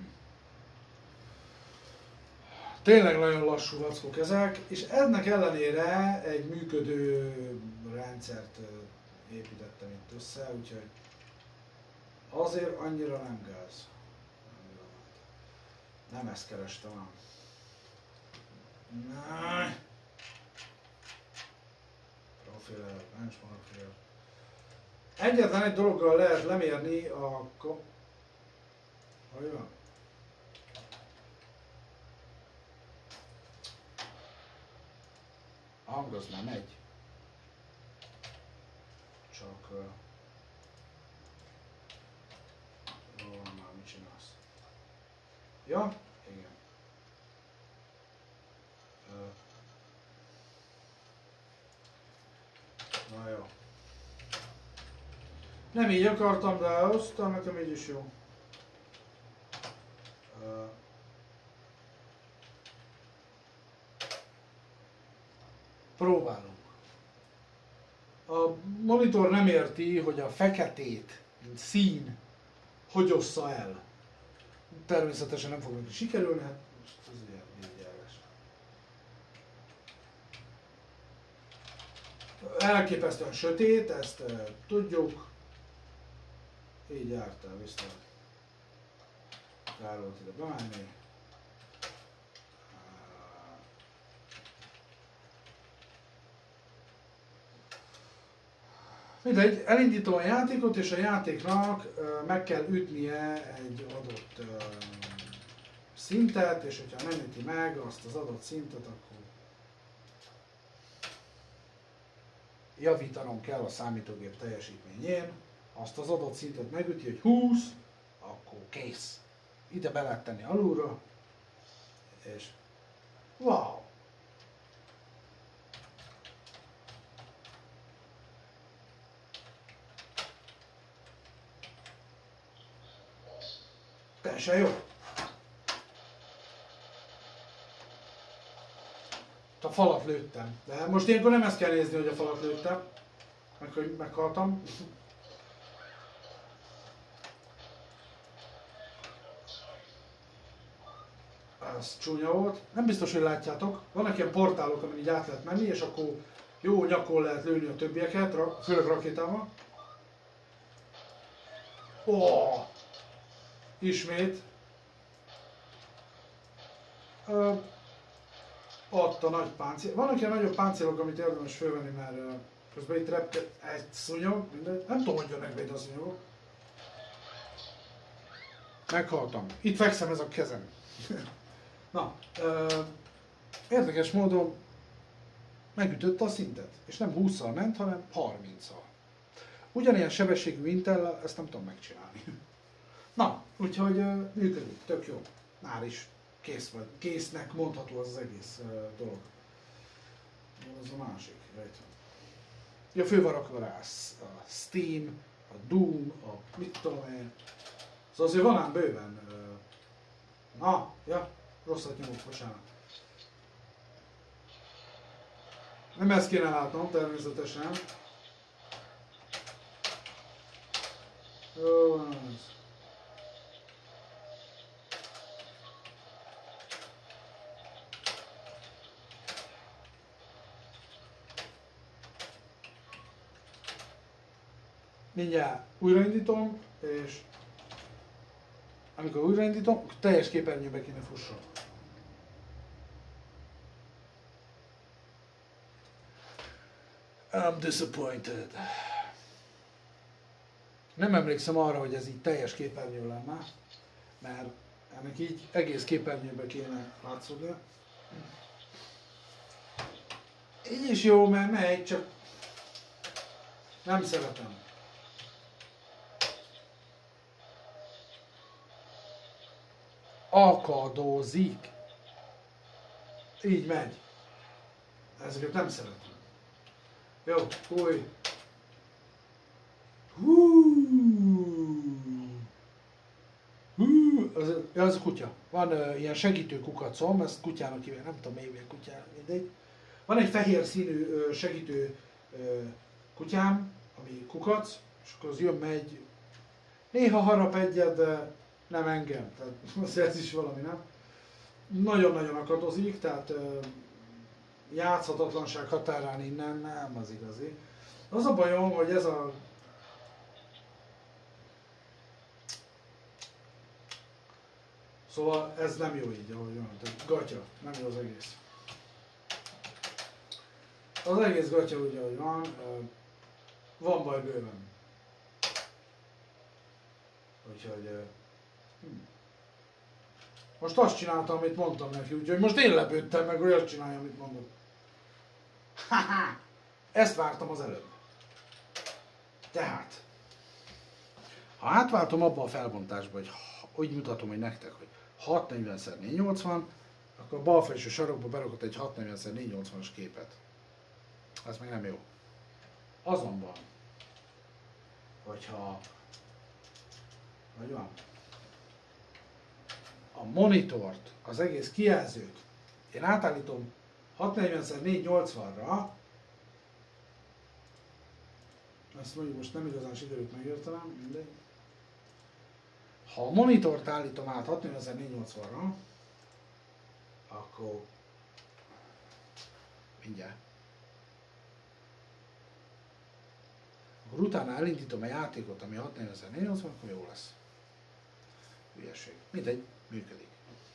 Tényleg nagyon lassú vackok ezek, és ennek ellenére egy működő rendszert építettem itt össze, úgyhogy azért annyira nem gáz. Nem ezt kerestem. Nem. Profil, nem is profil. Egyetlen egy dologgal lehet lemérni a... Hogy van? A hang az nem megy. Csak... Uh... Ó, már mit csinálsz? Ja? Igen. Uh... Na jó. Nem így akartam, de aztán nekem így is jó. Uh... Próbálunk. A monitor nem érti, hogy a feketét, mint szín, hogy ossza el. Természetesen nem fog neki sikerülni, hát most ez ilyen végjáros. Elképesztően sötét, ezt uh, tudjuk. Így jártál vissza. Kár volt ide bemenni. Mindegy, elindítom a játékot, és a játéknak uh, meg kell ütnie egy adott uh, szintet, és hogyha nem üti meg azt az adott szintet, akkor javítanom kell a számítógép teljesítményén. Azt az adott szintet megüti, hogy húsz, akkor kész. Ide be lehet tenni alulra, és wow! Teljesen jó. A falat lőttem. De most ilyenkor nem ezt kell nézni, hogy a falat lőttem. Meg hogy meghaltam. Ez csúnya volt. Nem biztos, hogy látjátok. Vannak ilyen portálok, amin így át lehet menni, és akkor jó nyakon lehet lőni a többieket, főleg rakétával. Oh! Ismét. Ö, ott a nagy páncél. Vannak ilyen nagyobb páncélok, amit érdemes fölvenni, mert uh, közben itt repke egy szúnyog, mindegy. Nem tudom, hogy jönnek be ide a szúnyogok. Meghaltam. Itt fekszem, ez a kezem. Na, ö, érdekes módon megütötte a szintet. És nem hússzal ment, hanem harminccal. Ugyanilyen sebességű Intel, ezt nem tudom megcsinálni. Na, úgyhogy uh, működik, tök jó. Már is kész vagy. Késznek mondható az, az egész uh, dolog. Az a másik, rejt. Ja, fő van rakva rá a Steam, a Doom, a mit tudom én. Szóval azért van ám bőven. Na, ja, rosszat nyomok, bocsánat. Nem ezt kéne látnom, természetesen. Jó, van ez. Mindjárt újraindítom, és amikor újraindítom, akkor teljes képernyőbe kéne fusson. I'm disappointed. Nem emlékszem arra, hogy ez így teljes képernyő lenne, mert ennek így egész képernyőbe kéne látszódni. Így is jó, mert megy, csak nem szeretem. Akadozik. Így megy. Ezeket nem szeretem. Jó, új. Hú. Hú. Az, az a kutya. Van uh, ilyen segítő kukacom, ezt kutyának hívják, nem tudom miért kutyának, mindegy. Van egy fehér színű uh, segítő uh, kutyám, ami kukac, és akkor az jön, megy. Néha harap egyet, de nem engem. Tehát ez is valami, nem? Nagyon-nagyon akadozik, tehát uh, játszhatatlanság határán innen nem az igazi. Az a bajom, hogy ez a... Szóval ez nem jó így, ahogy van. Tehát gatya, nem jó az egész. Az egész gatya úgy, ahogy van. Van baj bőven. Úgyhogy... Hm. Most azt csináltam, amit mondtam neki, úgyhogy most én lepődtem meg, hogy azt csinálja, amit mondott. Haha! Ezt vártam az előbb. Tehát, ha átváltom abba a felbontásba, hogy úgy mutatom, hogy nektek, hogy hatszáznegyven szer négyszáznyolcvan, akkor a bal felső sarokba berakott egy hatszáznegyven szer négyszáznyolcvanas képet. Ez meg nem jó. Azonban, hogyha, vagy van, a monitort, az egész kijelzőt, én átállítom hatszáznegyven szer négyszáznyolcvanra, ezt mondjuk most nem igazán sikerült megértenem, mindegy. Ha a monitort állítom át hatszáznegyven szer négyszáznyolcvanra, akkor mindjárt. Akkor utána elindítom a játékot, ami hatszáznegyven szer négyszáznyolcvan, akkor jó lesz. Hülyeség. Mindegy, működik.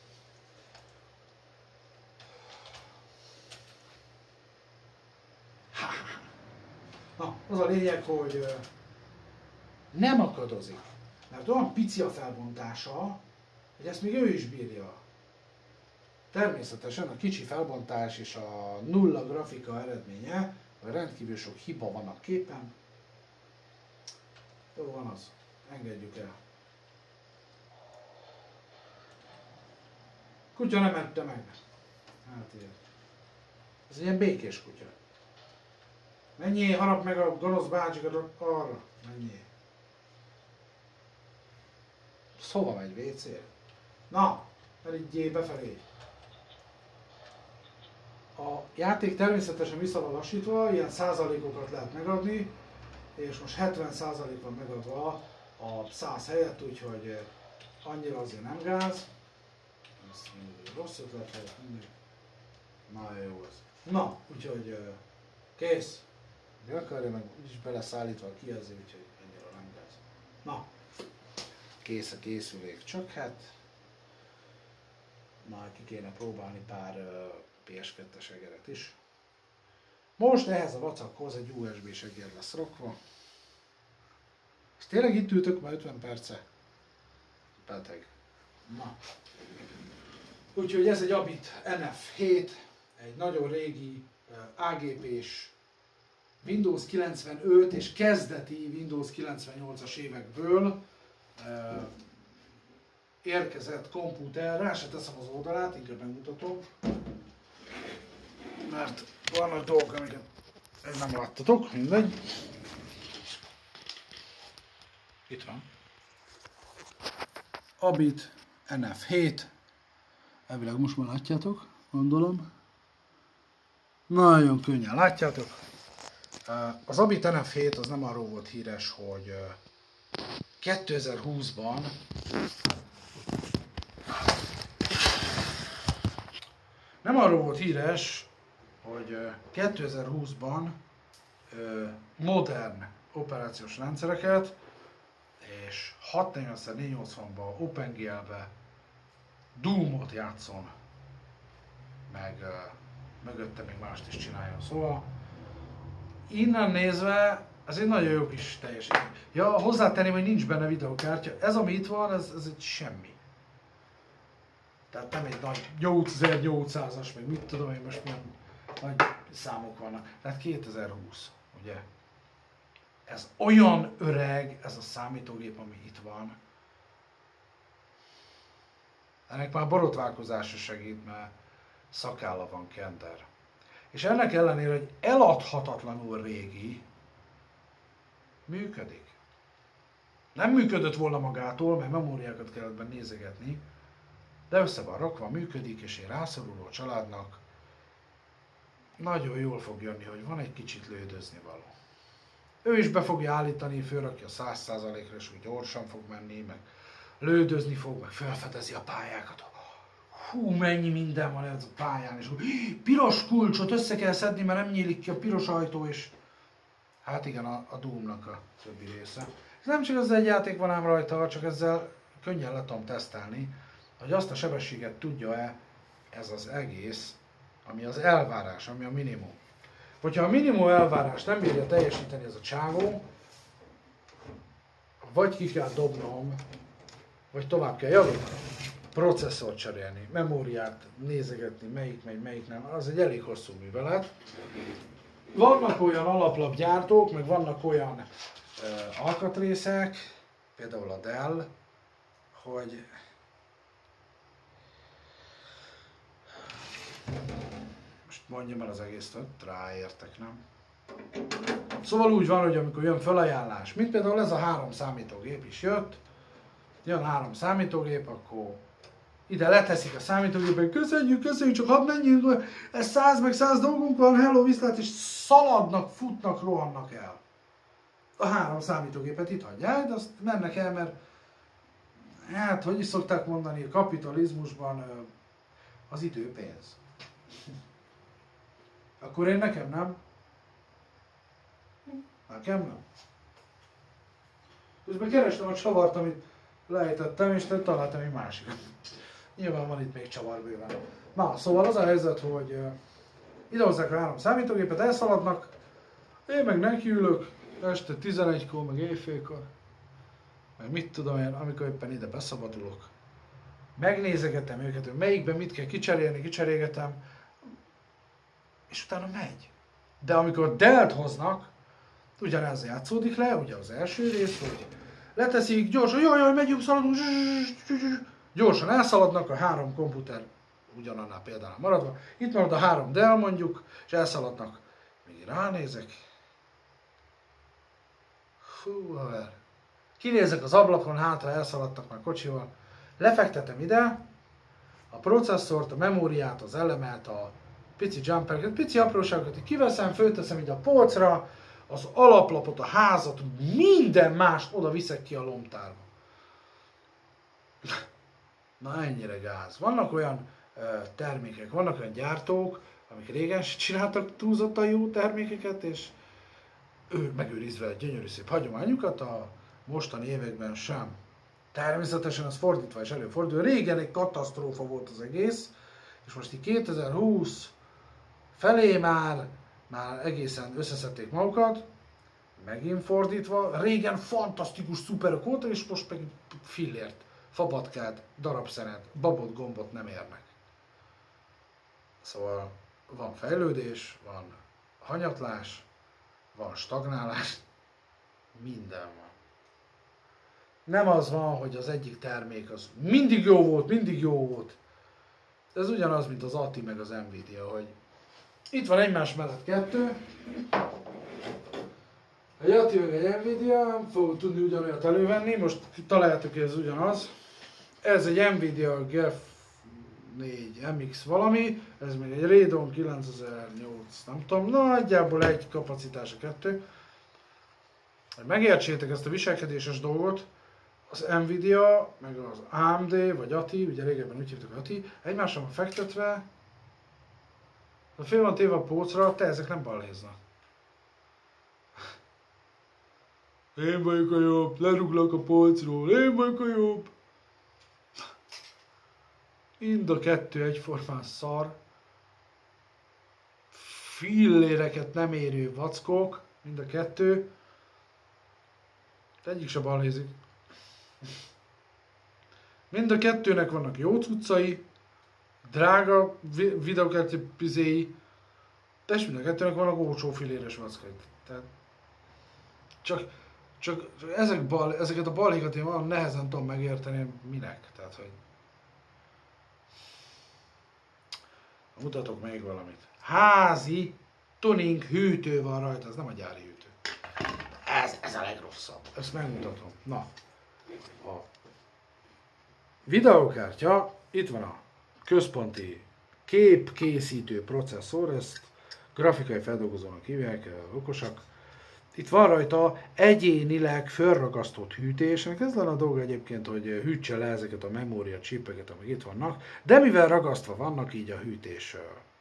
Na, az a lényeg, hogy nem akadozik, mert olyan pici a felbontása, hogy ezt még ő is bírja. Természetesen a kicsi felbontás és a nulla grafika eredménye, hogy rendkívül sok hiba van a képen. Jó van az, engedjük el. Kutya nem ette meg. Hát ilyen. Ez ilyen békés kutya. Menjél, harap meg a gonosz bácsikat arra. Menjél. Szóval megy vé cé. Na, elindjél befelé. A játék természetesen vissza van lassítva, ilyen százalékokat lehet megadni, és most hetven százalék van megadva a száz helyett, úgyhogy annyira azért nem gáz. Ezt mindig rossz ötlet volt, mindig. Na, jó az. Na, úgyhogy kész. De akarja, meg úgyis beleszállítva a kijelző, úgyhogy ennyire nem gáz. Na, kész a készülék, csak hát már ki kéne próbálni pár uh, pé es kettes egeret is. Most ehhez a vacakhoz egy u es bé-s egér lesz rakva. És tényleg itt ültök már ötven perce? Beteg. Na. Úgyhogy ez egy Abit en ef hét, egy nagyon régi uh, á gé pés Windows kilencvenöt és kezdeti Windows kilencvennyolcas évekből uh, érkezett komputerre, se teszem az oldalát, inkább megmutatom, mert vannak dolgok, amiket nem láttatok, mindegy. Itt van. Abit en ef hét. Elvileg most már látjátok, gondolom. Nagyon könnyen látjátok. Az Abit en ef hét az nem arról volt híres, hogy kétezer-húszban nem arról volt híres, hogy kétezer-húszban modern operációs rendszereket és hatszáznegyvenegy négyszáznyolcvanban OpenGL-be Doom-ot játszon, meg uh, mögötte még mást is csináljon. Szóval innen nézve ez egy nagyon jó kis teljesítmény. Ja, hozzátenném, hogy nincs benne videokártya. Ez, ami itt van, ez, ez egy semmi. Tehát nem egy nagy nyolcezer-nyolcszázas, meg mit tudom én, most milyen nagy számok vannak. Tehát kétezer-húsz, ugye? Ez olyan öreg, ez a számítógép, ami itt van. Ennek már borotválkozása segít, mert szakálla van kender. És ennek ellenére, hogy eladhatatlanul régi, működik. Nem működött volna magától, mert memóriákat kellett benne nézegetni, de össze van rakva, működik, és egy rászoruló családnak nagyon jól fog jönni, hogy van egy kicsit lődözni való. Ő is be fogja állítani, fölrakja száz százalékra, és úgy gyorsan fog menni, meg lődözni fog, meg felfedezi a pályákat. Hú, mennyi minden van ez a pályán, és piros kulcsot össze kell szedni, mert nem nyílik ki a piros ajtó, és hát igen, a, a Doom-nak a többi része. Ez nem csak az egy játék van ám rajta, csak ezzel könnyen le tudom tesztelni, hogy azt a sebességet tudja-e ez az egész, ami az elvárás, ami a minimum. Hogyha a minimum elvárás nem bírja teljesíteni ez a csávó, vagy ki kell dobnom, vagy tovább kell javítanom. Processzort cserélni, memóriát nézegetni, melyik megy, melyik nem, az egy elég hosszú művelet. Vannak olyan alaplapgyártók, meg vannak olyan uh, alkatrészek, például a Dell, hogy most mondjam el az egészet, ráértek, nem? Szóval úgy van, hogy amikor jön felajánlás, mint például ez a három számítógép is jött, jön három számítógép, akkor ide leteszik a számítógépet, köszönjük, köszönjük, csak hadd menjünk, ez száz meg száz dolgunk van, hello, viszlát, és szaladnak, futnak, rohannak el. A három számítógépet itt hagyják, de azt mennek el, mert hát, hogy is szokták mondani, a kapitalizmusban az idő pénz. Akkor én nekem nem. Nekem nem. Közben kerestem a csavart, amit lejtettem, és találtam egy másikat. Nyilván van itt még csavar bőven. Na, szóval az a helyzet, hogy uh, idehozzák a három számítógépet, elszaladnak, én meg nekiülök, este tizenegykor, meg éjfélkor, meg mit tudom én, amikor éppen ide beszabadulok. Megnézegetem őket, hogy melyikben mit kell kicserélni, kicserélgetem, és utána megy. De amikor Dellt hoznak, ugyanez játszódik le, ugye az első rész, hogy leteszik, gyorsan, jaj, jaj, megyünk, szaladunk, gyorsan elszaladnak, a három komputer ugyanannál példánál maradva. Itt marad a három Dell mondjuk, és elszaladnak. Még ránézek. Fú, haver. Kinézek az ablakon, hátra elszaladtak már kocsival. Lefektetem ide a processzort, a memóriát, az elemet, a pici jumpereket, pici apróságokat, kiveszem, fölteszem ide a polcra, az alaplapot, a házat, minden mást oda viszek ki a lomtárba. Na ennyire gáz. Vannak olyan uh, termékek, vannak olyan gyártók, amik régen sem csináltak túlzottan jó termékeket, és ő megőrizve egy gyönyörű szép hagyományukat, a mostani években sem. Természetesen ez fordítva is előfordul. Régen egy katasztrófa volt az egész, és most így kétezer-húsz felé már, már egészen összeszedték magukat, megint fordítva. Régen fantasztikus szuperök voltak, és most meg fillért, fabatkát, darabszenet, babot, gombot nem érnek. Szóval van fejlődés, van hanyatlás, van stagnálás, minden van. Nem az van, hogy az egyik termék az mindig jó volt, mindig jó volt. Ez ugyanaz, mint az á té i meg az Nvidia, hogy itt van egymás mellett kettő, A Yati meg egy Nvidia, nem fogok tudni ugyanolyat elővenni, most találjátok, hogy ez ugyanaz. Ez egy Nvidia G E F négy M X valami, ez még egy Radeon kilencezer-nyolc, nem tudom, nagyjából egy kapacitás a kettő. Hogy megértsétek ezt a viselkedéses dolgot, az Nvidia, meg az á em dé, vagy á té i, ugye régebben úgy hívtak á té i, egymásra van fektetve, ha fél van téve a pócra, te ezek nem balhéznak. Én vagyok a jobb, leruglak a polcról, én vagyok a jobb. Mind a kettő egyformán szar. Filléreket nem érő vackok, mind a kettő. Egyik se balhézik. Mind a kettőnek vannak jó cuccai, drága videókártya pizéi, de és mind a kettőnek vannak olcsó filléres vackai. Tehát csak, csak ezek bal, ezeket a balhékat én van nehezen tudom megérteni, minek. Tehát, hogy mutatok még valamit. Házi tuning hűtő van rajta, ez nem a gyári hűtő. Ez, ez a legrosszabb. Ezt megmutatom. Na, a videókártya, itt van a központi képkészítő processzor, ezt grafikai feldolgozónak hívják, okosak. Itt van rajta egyénileg felragasztott hűtés, ez lenne a dolga egyébként, hogy hűtse le ezeket a memória csipeket, amik itt vannak, de mivel ragasztva vannak, így a hűtés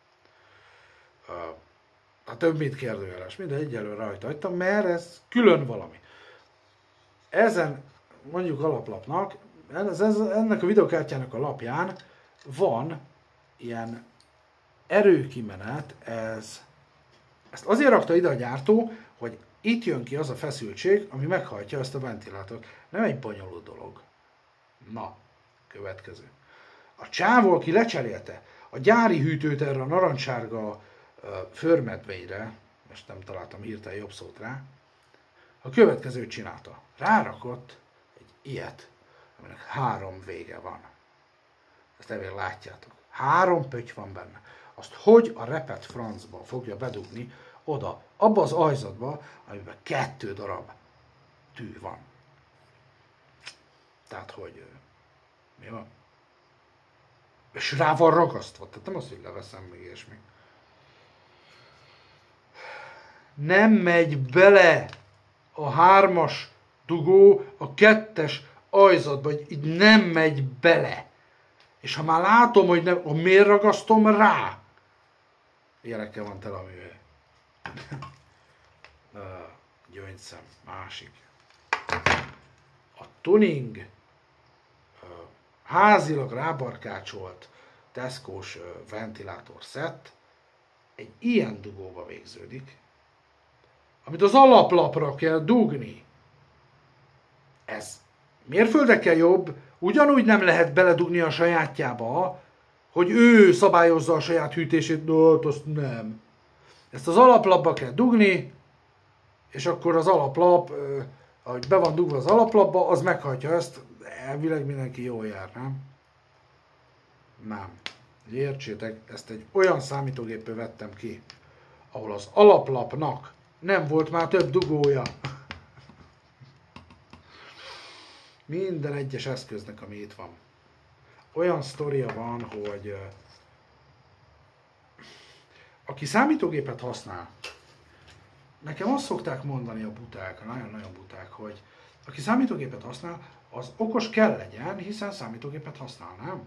a több mint kérdőjeles, minden egyelőre rajta hagytam, mert ez külön valami. Ezen mondjuk alaplapnak, ez, ez, ennek a videokártyának a lapján van ilyen erőkimenet, ez, ezt azért rakta ide a gyártó, hogy itt jön ki az a feszültség, ami meghajtja ezt a ventilátort. Nem egy bonyolult dolog. Na, következő. A csávó, aki lecserélte a gyári hűtőt erre a narancssárga uh, förmedvényre, most nem találtam hirtelen jobb szót rá, a következőt csinálta. Rárakott egy ilyet, aminek három vége van. Ezt elvég látjátok. Három pötty van benne. Azt hogy a repet francba fogja bedugni oda, abba az ajzatba, amiben kettő darab tű van. Tehát, hogy mi van? És rá van ragasztva, tehát nem az, hogy leveszem még ilyesmi. Nem megy bele a hármas dugó a kettes ajzatba, így nem megy bele. És ha már látom, hogy nem, miért ragasztom rá? Ilyenekkel van tele a műhely. Gyöngyszem, másik. A tuning uh, házilag rábarkácsolt Tesco-s uh, ventilátor szett egy ilyen dugóba végződik, amit az alaplapra kell dugni. Ez mérföldekkel jobb, ugyanúgy nem lehet beledugni a sajátjába, hogy ő szabályozza a saját hűtését, no, azt nem. Ezt az alaplapba kell dugni, és akkor az alaplap, ahogy be van dugva az alaplapba, az meghajtja ezt, elvileg mindenki jól jár, nem? Nem. Értsétek, ezt egy olyan számítógépből vettem ki, ahol az alaplapnak nem volt már több dugója. Minden egyes eszköznek, ami itt van. Olyan sztoria van, hogy aki számítógépet használ, nekem azt szokták mondani a buták, nagyon-nagyon buták, hogy aki számítógépet használ, az okos kell legyen, hiszen számítógépet használ, nem?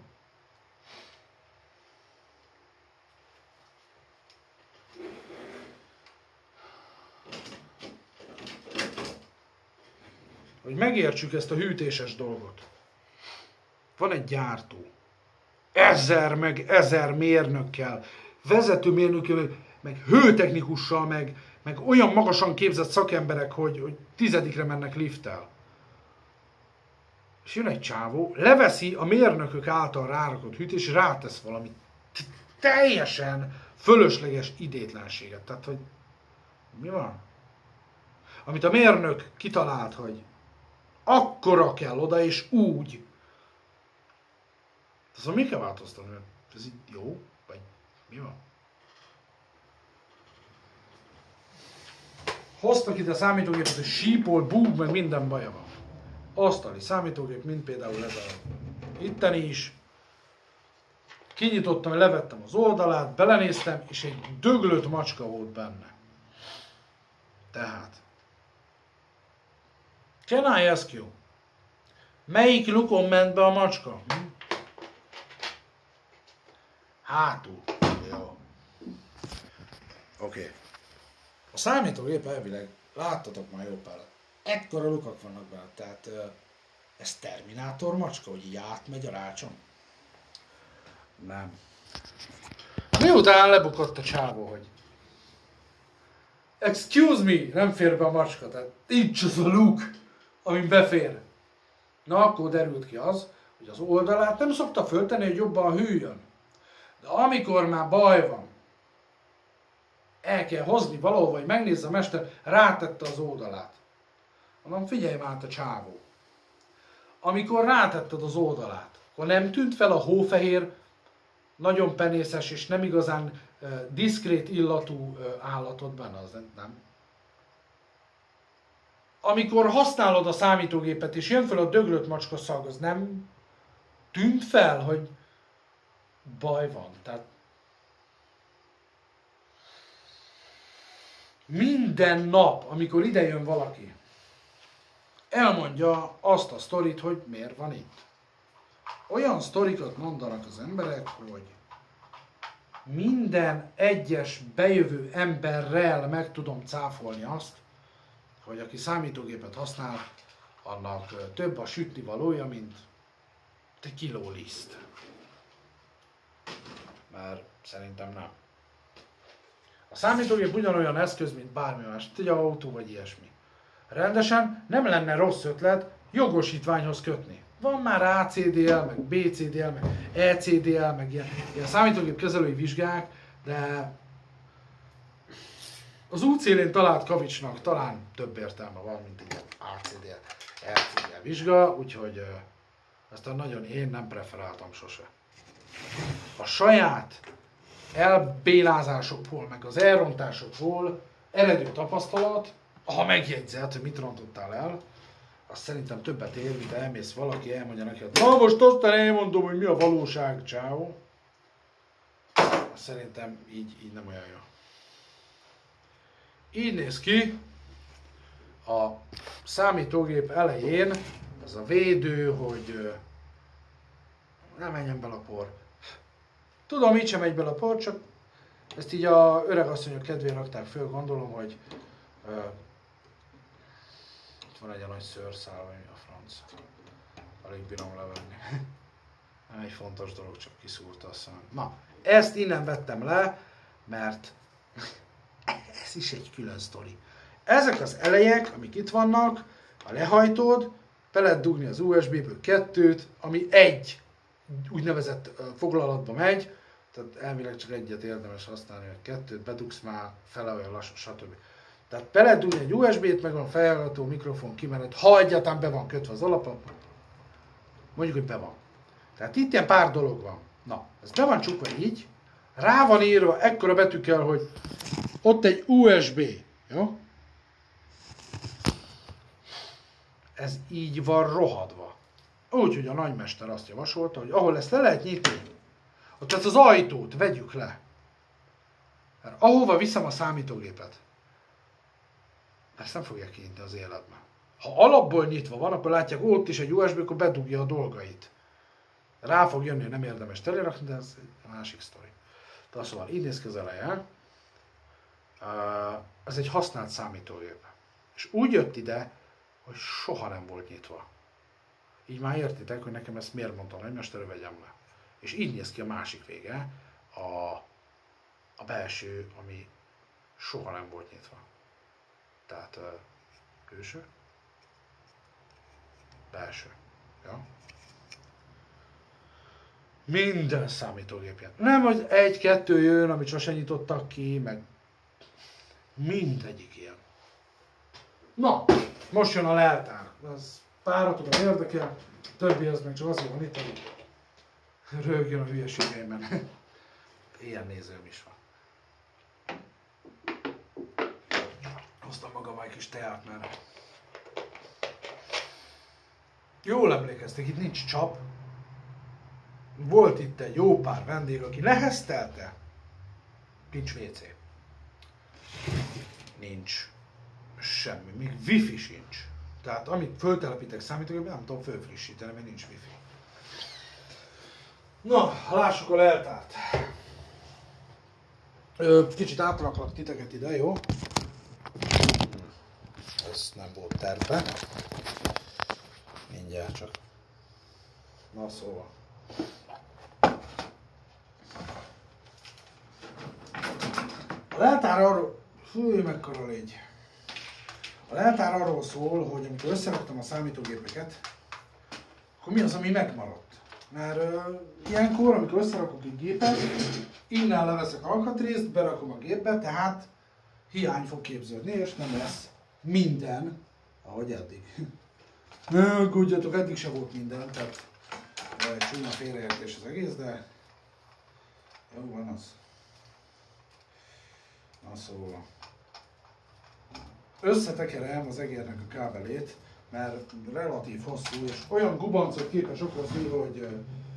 Hogy megértsük ezt a hűtéses dolgot. Van egy gyártó. Ezer meg ezer mérnökkel, vezetőmérnökkel, meg hőtechnikussal, meg, meg olyan magasan képzett szakemberek, hogy, hogy tizedikre mennek lifttel. És jön egy csávó, leveszi a mérnökök által rárakott hűtés, és rátesz valami teljesen fölösleges idétlenséget. Tehát, hogy mi van? Amit a mérnök kitalált, hogy akkora kell oda, és úgy. Szóval mi kell változtatni? Ez így jó? Vagy mi van? hoztak ide számítógépet, és sípol, búg, meg minden baja van. Asztali számítógép, mint például ez a itteni is. Kinyitottam, levettem az oldalát, belenéztem, és egy döglött macska volt benne. Tehát. Can I ask you? Melyik lukon ment be a macska? Hm? Hátul. Jó. Oké. Okay. A számítógép elvileg, láttatok már jó párat, ekkora lukak vannak benne, tehát ez Terminátor macska, hogy így átmegy a rácson? Nem. Miután lebukott a csávó, hogy excuse me, nem fér be a macska, tehát nincs az a luk, amin befér. Na akkor derült ki az, hogy az oldalát nem szokta föltenni, hogy jobban hűljön. De amikor már baj van, el kell hozni valahol, vagy megnézze a mester, rátette az oldalát. Mondom, figyelj már a csávó. Amikor rátetted az oldalát, akkor nem tűnt fel a hófehér, nagyon penészes és nem igazán uh, diszkrét illatú uh, állatod benne, az nem. Amikor használod a számítógépet és jön fel a döglött macska szag, az nem tűnt fel, hogy baj van. Tehát minden nap, amikor ide jön valaki, elmondja azt a sztorit, hogy miért van itt. Olyan sztorikat mondanak az emberek, hogy minden egyes bejövő emberrel meg tudom cáfolni azt, hogy aki számítógépet használ, annak több a sütni valója, mint egy kiló liszt. Mert szerintem nem. A számítógép ugyanolyan eszköz, mint bármi más, egy autó vagy ilyesmi. Rendesen nem lenne rossz ötlet jogosítványhoz kötni. Van már á cé dé el, meg bé cé dé el, meg é cé dé el, meg ilyen, ilyen számítógép kezelői vizsgák, de az útszélén talált kavicsnak talán több értelme van, mint egy á cé dé el, é cé dé el vizsga, úgyhogy ezt nagyon én nem preferáltam sose. A saját elbélázásokból, meg az elrontásokból eredő tapasztalat, ha megjegyzed, hogy mit rontottál el, az szerintem többet ér, mint elmész valaki, elmondja neki, hogy na most aztán elmondom, hogy mi a valóság, ciao. Szerintem így, így nem olyan jó. Így néz ki a számítógép elején ez a védő, hogy nem menjen bele a por. Tudom, így sem megy bele a por, csak ezt így a öregasszonyok kedvére rakták föl, gondolom, hogy uh, itt van egy nagy szőrszál, vagy mi a franc. Alig bírom levenni. Nem egy fontos dolog, csak kiszúrta a szemem. Na, ezt innen vettem le, mert ez is egy külön sztori. Ezek az elejek, amik itt vannak, ha lehajtod, be lehet dugni az u es bé-ből kettőt, ami egy úgynevezett foglalatba megy, tehát elvileg csak egyet érdemes használni, hogy kettőt bedugsz már fele olyan lassú, stb. Tehát be lehet dugni egy u es bé-t, meg van felhallgató mikrofon kimenet, ha egyáltalán be van kötve az alapa, mondjuk, hogy be van. Tehát itt ilyen pár dolog van. Na, ez be van csukva így, rá van írva ekkora betűkkel, hogy ott egy u es bé, jó? Ez így van rohadva. Úgyhogy a nagymester azt javasolta, hogy ahol ezt le lehet nyitni, ott ezt az ajtót vegyük le. Mert ahova viszem a számítógépet, ezt nem fogják kinyitni az életben. Ha alapból nyitva van, akkor látják, ott is egy u es bé, akkor bedugja a dolgait. Rá fog jönni, hogy nem érdemes telerakni, de ez egy másik sztori. Tehát szóval így néz ki az eleje. Ez egy használt számítógép. És úgy jött ide, hogy soha nem volt nyitva. Így már értitek, hogy nekem ezt miért mondta a nagymester, hogy vegyem le. És így néz ki a másik vége, a, a belső, ami soha nem volt nyitva. Tehát uh, külső, belső. Ja? Minden számítógépjen. Nem, hogy egy-kettő jön, amit sose nyitottak ki, meg mindegyik ilyen. Na, most jön a leltár. Az párat tudom érdekel, többi az meg csak azért van itt, hogy rögjön a hülyeségeimben. Ilyen nézőm is van. Hoztam magam egy kis teát, mert jól emlékeztek, itt nincs csap. Volt itt egy jó pár vendég, aki lehesztelte. Nincs vé cé. Nincs semmi, még wifi sincs. Tehát amit föltelepítek számítógépbe, nem tudom fölfrissíteni, mert nincs wifi. Na, lássuk a leltárt. Kicsit átraklak titeket ide, jó? Ez nem volt terve. Mindjárt csak. Na szóval. A leltár arról... Fúj, mekkora légy. A leltár arról szól, hogy amikor összeraktam a számítógépeket, akkor mi az, ami megmaradt. Mert uh, ilyenkor, amikor összerakok egy gépet, innen leveszek alkatrészt, berakom a gépbe, tehát hiány fog képződni, és nem lesz minden, ahogy eddig. Ne aggódjatok, eddig se volt minden, tehát egy csúnya félreértés az egész, de jó van az. Na szóval. Összetekerem az egérnek a kábelét, mert relatív hosszú, és olyan gubancot képes okozni, hogy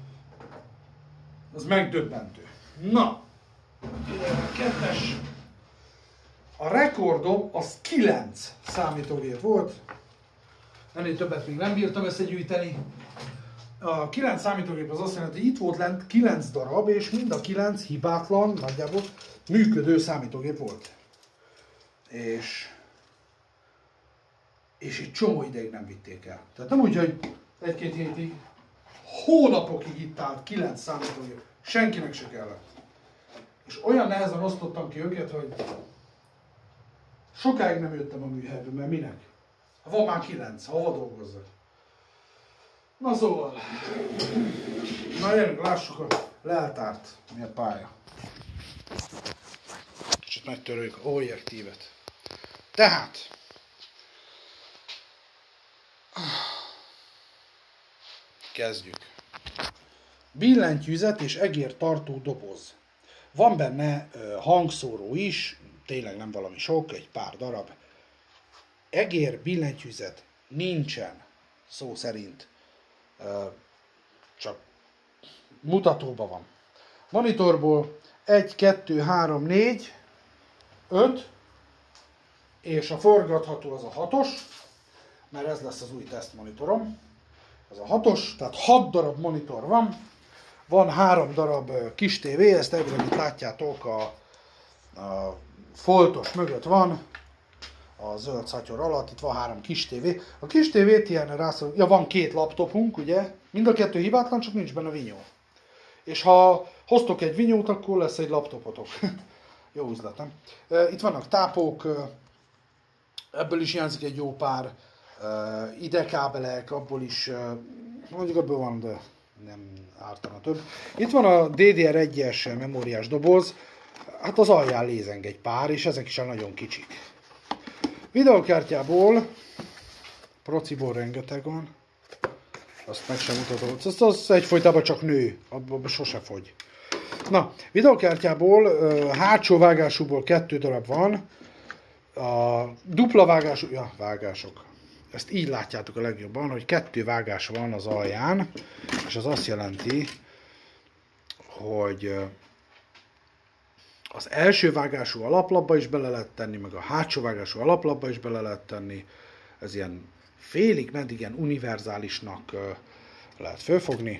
az megdöbbentő. Na, kettes. A rekordom az kilenc számítógép volt. Ennél többet még nem bírtam összegyűjteni. A kilenc számítógép az azt jelenti, hogy itt volt lent kilenc darab, és mind a kilenc hibátlan, nagyjából működő számítógép volt. És, és egy csomó ideig nem vitték el. Tehát nem úgy, hogy egy-két hétig, hónapokig itt állt kilenc számítógép. Senkinek se kellett. És olyan nehezen osztottam ki őket, hogy sokáig nem jöttem a műhelybe, mert minek? Van már kilenc, hova dolgozzak. Na szóval, na gyerünk, lássuk a leltárt, mi a pálya. Kicsit megtörőjük a objektívet. Tehát, kezdjük. Billentyűzet és egértartó doboz. Van benne uh, hangszóró is, tényleg nem valami sok, egy pár darab. Egér billentyűzet nincsen, szó szerint. Uh, csak mutatóban van. Monitorból egy, kettő, három, négy, öt, és a forgatható az a hatos, mert ez lesz az új tesztmonitorom. Ez a hatos, tehát hat darab monitor van. Van három darab kis tévé, ezt elvileg itt látjátok, a, a foltos mögött van, a zöld szatyor alatt, itt van három kis tévé. A kis tévét ilyen rászol, ja, van két laptopunk, ugye, mind a kettő hibátlan, csak nincs benne vinyó. És ha hoztok egy vinyót, akkor lesz egy laptopotok. Jó üzlet, nem? Itt vannak tápok, ebből is hiányzik egy jó pár, ide kábelek, abból is, mondjuk ebből van, de nem ártana több. Itt van a dé dé er egyes memóriás doboz, hát az alján lézeng egy pár, és ezek is nagyon kicsik. Videokártyából, prociból rengeteg van, azt meg sem mutatom, az, az egyfolytában csak nő, abban sose fogy. Na, videokártyából, hátsó vágásúból kettő darab van, a dupla vágású, ja, vágások. Ezt így látjátok a legjobban, hogy kettő vágás van az alján, és az azt jelenti, hogy az első vágású alaplapba is bele lehet tenni, meg a hátsó vágású alaplapba is bele lehet tenni. Ez ilyen félig meddig ilyen univerzálisnak lehet fölfogni.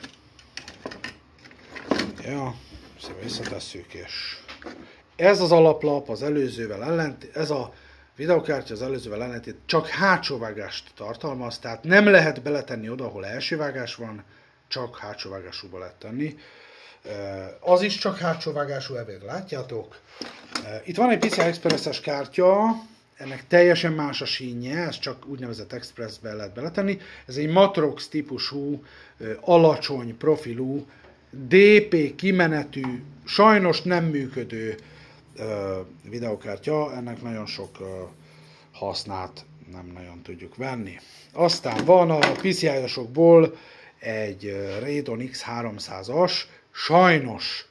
Ja, szépen visszatesszük, és ez az alaplap az előzővel ellent, ez a videokártya az előzővel ellentét csak hátsó vágást tartalmaz, tehát nem lehet beletenni oda, ahol első vágás van, csak hátsó vágásúba lehet tenni. Az is csak hátsó vágású, ebben látjátok. Itt van egy pé cé i Express-es kártya, ennek teljesen más a sínje, ez csak úgynevezett Expressbe lehet beletenni. Ez egy Matrox típusú, alacsony profilú, dé pé kimenetű, sajnos nem működő videokártya, ennek nagyon sok hasznát nem nagyon tudjuk venni. Aztán van a pé cé i-osokból egy Radeon iksz háromszázas, sajnos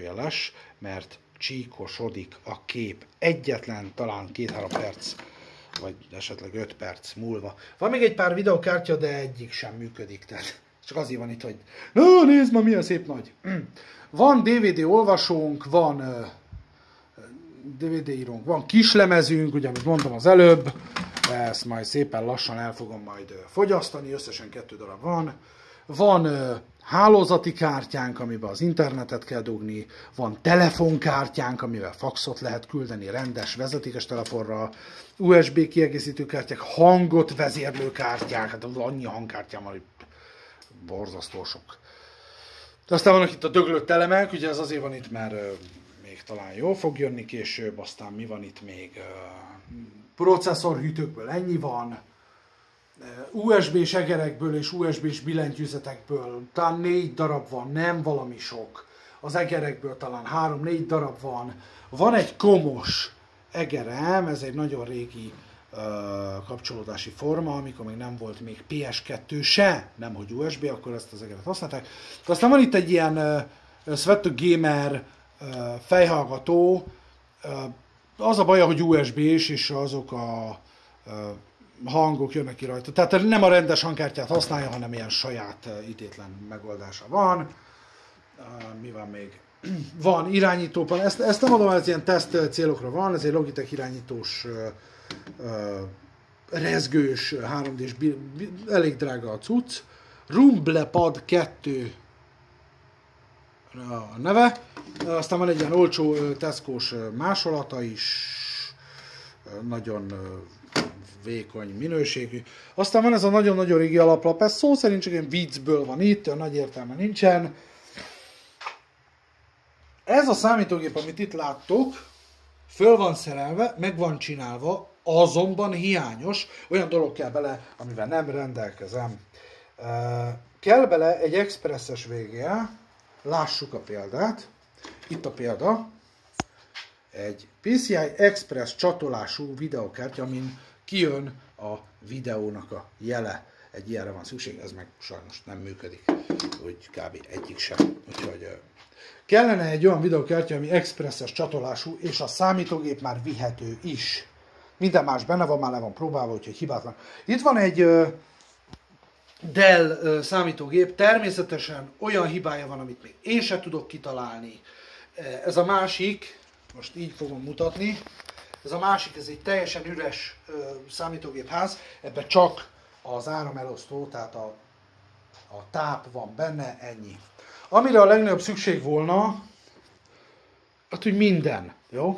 kérdőjeles, mert csíkosodik a kép. Egyetlen, talán két-három perc vagy esetleg öt perc múlva. Van még egy pár videokártya, de egyik sem működik, tehát csak azért van itt, hogy na, nézd ma, milyen szép nagy. Van dé vé dé olvasónk, van uh, dé vé dé írónk, van kislemezünk, ugye, amit mondtam az előbb, ezt majd szépen lassan el fogom majd uh, fogyasztani, összesen kettő darab van. Van uh, hálózati kártyánk, amiben az internetet kell dugni, van telefonkártyánk, amivel faxot lehet küldeni rendes vezetékes telefonra, u es bé kiegészítő kártyák, hangot vezérlő kártyák, hát annyi hangkártyám van, hogy borzasztó sok. De aztán vannak itt a döglött elemek, ugye ez azért van itt, mert uh, még talán jó fog jönni később, aztán mi van itt még, uh, processzorhűtőkből ennyi van, u es bé-s egerekből és u es bé-s billentyűzetekből talán négy darab van, nem valami sok. Az egerekből talán három-négy darab van. Van egy komos egerem, ez egy nagyon régi uh, kapcsolódási forma, amikor még nem volt még pé es kettő se, nemhogy u es bé, akkor ezt az egeret használták. De aztán van itt egy ilyen uh, Svetto Gamer uh, fejhallgató, uh, az a baja, hogy u es bé-s, és azok a uh, hangok jönnek ki rajta. Tehát nem a rendes hangkártyát használja, hanem ilyen saját uh, idétlen megoldása van. Uh, mi van még? Van irányítópan, ezt, ezt nem mondom, ez ilyen teszt célokra van, ez egy Logitech irányítós, uh, uh, rezgős, három dés, elég drága a cucc. Rumblepad kettő a neve. Aztán van egy ilyen olcsó Tesco-s másolata is, nagyon vékony minőségű. Aztán van ez a nagyon-nagyon régi alaplap, ez szó szerint csak ilyen viccből van itt, a nagy értelme nincsen. Ez a számítógép, amit itt láttok, föl van szerelve, meg van csinálva, azonban hiányos, olyan dolog kell bele, amivel nem rendelkezem. Kell bele egy expresses vé gé á, lássuk a példát. Itt a példa. Egy pé cé i Express csatolású videokártya, amin kijön a videónak a jele. Egy ilyenre van szükség, ez meg sajnos nem működik, úgy kb. Egyik sem. Úgyhogy kellene egy olyan videokártya, ami expresses csatolású, és a számítógép már vihető is. Minden más benne van, már le van próbálva, úgyhogy hibátlan. Itt van egy uh, Dell uh, számítógép, természetesen olyan hibája van, amit még én sem tudok kitalálni. Uh, ez a másik, most így fogom mutatni, ez a másik, ez egy teljesen üres uh, számítógépház, ebben csak az áramelosztó, tehát a, a táp van benne, ennyi. Amire a legnagyobb szükség volna, hát úgy minden, jó?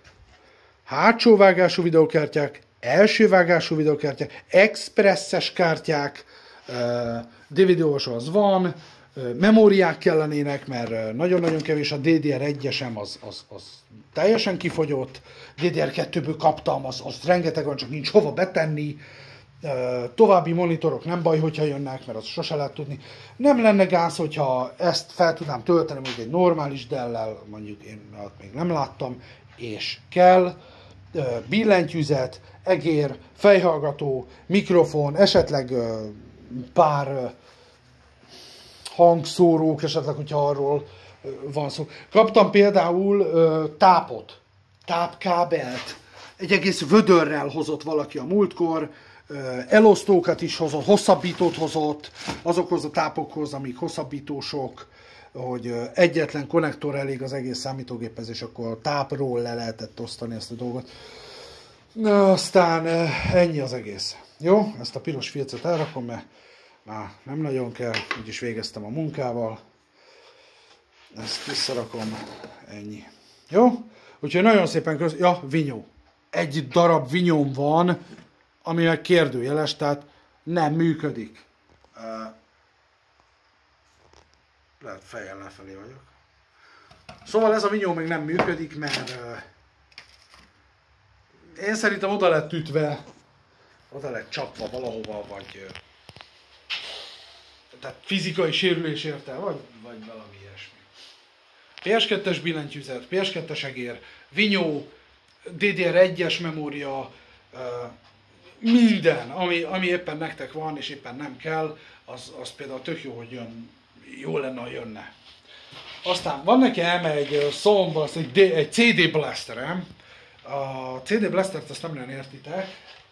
Hátsó vágású videokártyák, első vágású videokártyák, expresses kártyák, dé vé dé olvasó az van, memóriák kellenének, mert nagyon-nagyon kevés, a dé dé er egyesem az, az, az teljesen kifogyott, dé dé er kettőből kaptam, az, az rengeteg van, csak nincs hova betenni, további monitorok nem baj, hogyha jönnek, mert azt sose lehet tudni. Nem lenne gáz, hogyha ezt fel tudnám tölteni, mondjuk egy normális Dell-lel, mondjuk én még nem láttam, és kell, billentyűzet, egér, fejhallgató, mikrofon, esetleg pár hangszórók, esetleg, hogyha arról van szó. Kaptam például tápot, tápkábelt, egy egész vödörrel hozott valaki a múltkor, elosztókat is hozott, hosszabbítót hozott, azokhoz a tápokhoz, amik hosszabbítósok, hogy egyetlen konnektor elég az egész számítógéphez, és akkor a tápról le lehetett osztani ezt a dolgot. Na, aztán ennyi az egész. Jó, ezt a piros filcet elrakom, mert már nem nagyon kell, úgyis végeztem a munkával. Ezt visszarakom, ennyi. Jó? Úgyhogy nagyon szépen köszönöm. Ja, vinyó. Egy darab vinyóm van, ami meg kérdőjeles, tehát nem működik. Uh, lehet fejjel lefelé vagyok. Szóval ez a vinyó még nem működik, mert uh, én szerintem oda lett ütve, oda lett csapva valahova, vagy uh, tehát fizikai sérülés érte, vagy, vagy valami ilyesmi. pé es kettes billentyűzet, pé es kettes egér, vinyó, dé dé er egyes memória, uh, minden, ami, ami éppen nektek van, és éppen nem kell, az, az például tök jó, hogy jön, jó lenne, ha jönne. Aztán van nekem egy Soundburst, egy, egy cé dé blasterem. A cé dé blastert azt nem nagyon értitek.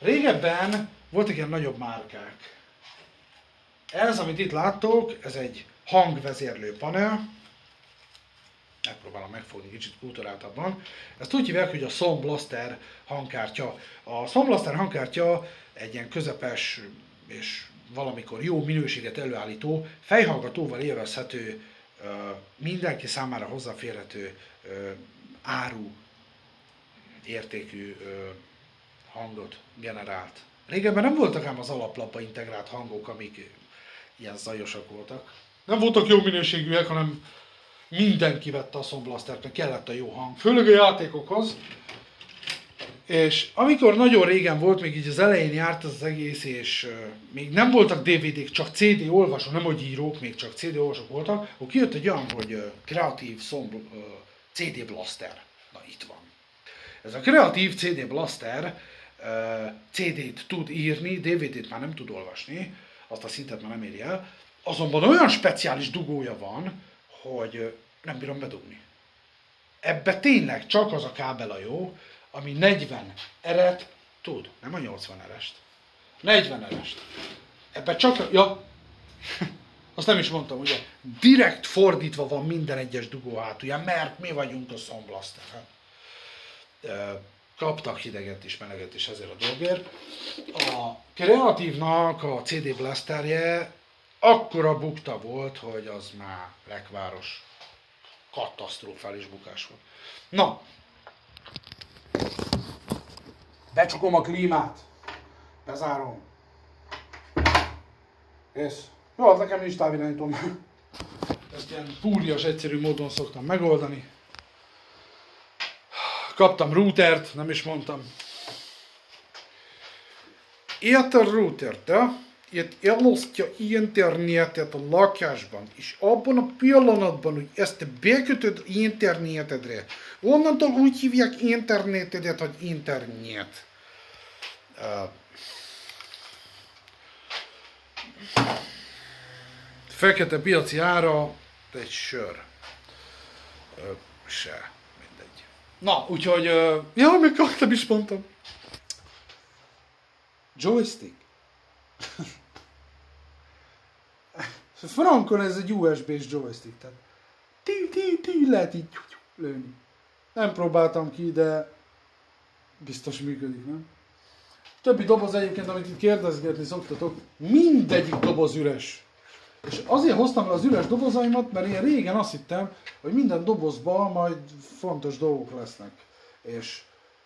Régebben voltak ilyen nagyobb márkák. Ez, amit itt láttok, ez egy hangvezérlő panel. Megpróbálom megfogni kicsit kulturáltabban. Ezt úgy hívják, hogy a Sound Blaster hangkártya. A Sound Blaster hangkártya egy ilyen közepes és valamikor jó minőséget előállító, fejhallgatóval élvezhető, mindenki számára hozzáférhető áru értékű hangot generált. Régebben nem voltak ám az alaplapba integrált hangok, amik ilyen zajosak voltak. Nem voltak jó minőségűek, hanem mindenki vette a Sound Blastert, mert kellett a jó hang. Főleg a játékokhoz. És amikor nagyon régen volt, még így az elején járt az egész, és uh, még nem voltak dé vé dé-k, csak cé dé olvasó, nem hogy írók, még csak cé dé olvasók voltak, akkor kijött egy olyan, hogy uh, Creative Sound uh, cé dé Blaster. Na itt van. Ez a Creative cé dé Blaster uh, cé dét tud írni, dé vé dét már nem tud olvasni, azt a szintet már nem éri el, azonban olyan speciális dugója van, hogy uh, nem bírom bedugni. Ebbe tényleg csak az a kábel a jó, ami negyven eret tud, nem a nyolcvan erest. negyven erest. Ebben csak, ja, azt nem is mondtam, ugye, direkt fordítva van minden egyes dugó hátulján, mert mi vagyunk a Sound Blaster. Kaptak hideget is, meleget is ezért a dolgért. A Creative-nak a cé dé Blasterje akkora bukta volt, hogy az már lekváros katasztrofális bukás volt. Na, becsukom a klímát, bezárom. Kész. Jó, az nekem nincs távirányítom. Ezt ilyen fúrias, egyszerű módon szoktam megoldani. Kaptam routert, nem is mondtam. Ilyet a routert, ilyet elosztja internetet a lakásban, és abban a pillanatban, hogy ezt te bekötöd internetedre, onnantól úgy hívják internetedet, hogy internet. Uh, fekete piaci ára, egy sör. Uh, se, mindegy. Na, úgyhogy, uh, ja, még nem is mondtam. Joystick. Frankon ez egy u es bé-s joystick, tehát tí, tí, tí, lehet így lőni. Nem próbáltam ki, de biztos működik, nem? Többi doboz egyébként, amit itt kérdezgetni szoktatok, mindegyik doboz üres. És azért hoztam le az üres dobozaimat, mert én régen azt hittem, hogy minden dobozban majd fontos dolgok lesznek. És,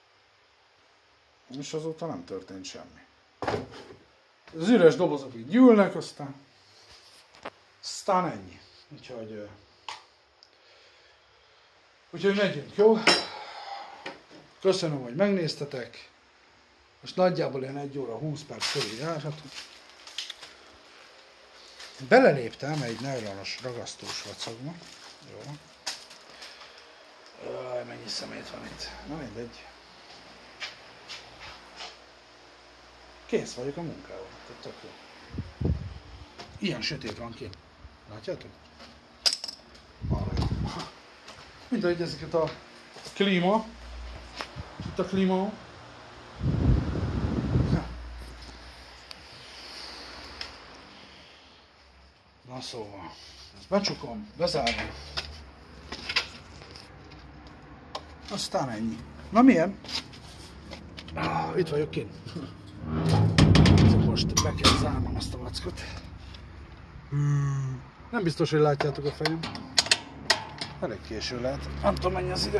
és azóta nem történt semmi. Az üres dobozok így gyűlnek, aztán, aztán ennyi. Úgyhogy, úgyhogy megyünk, jó? Köszönöm, hogy megnéztetek. Most nagyjából ilyen egy óra húsz perc körül járhatunk. Beleléptem egy nejlonos ragasztós vacogba. Jó. Jaj, mennyi szemét van itt. Na mindegy. Kész vagyok a munkával. Tök jó. Ilyen sötét van kint. Látjátok? Arra jó. Mindegy, ezeket a klíma. Itt a klíma. Na szóval, ezt becsukom, bezárom. Aztán ennyi. Na milyen? Ah, itt vagyok kint. Most be kell zárnom azt a vackot. Nem biztos, hogy látjátok a fejem. Elég késő lehet. Nem tudom, mennyi az idő.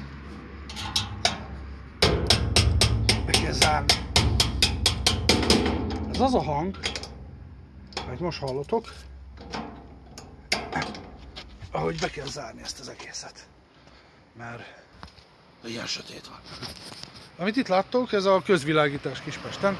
Be kell zárni. Ez az a hang, amit most hallotok, ahogy be kell zárni ezt az egészet. Mert ilyen sötét van. Amit itt láttok, ez a közvilágítás Kispesten.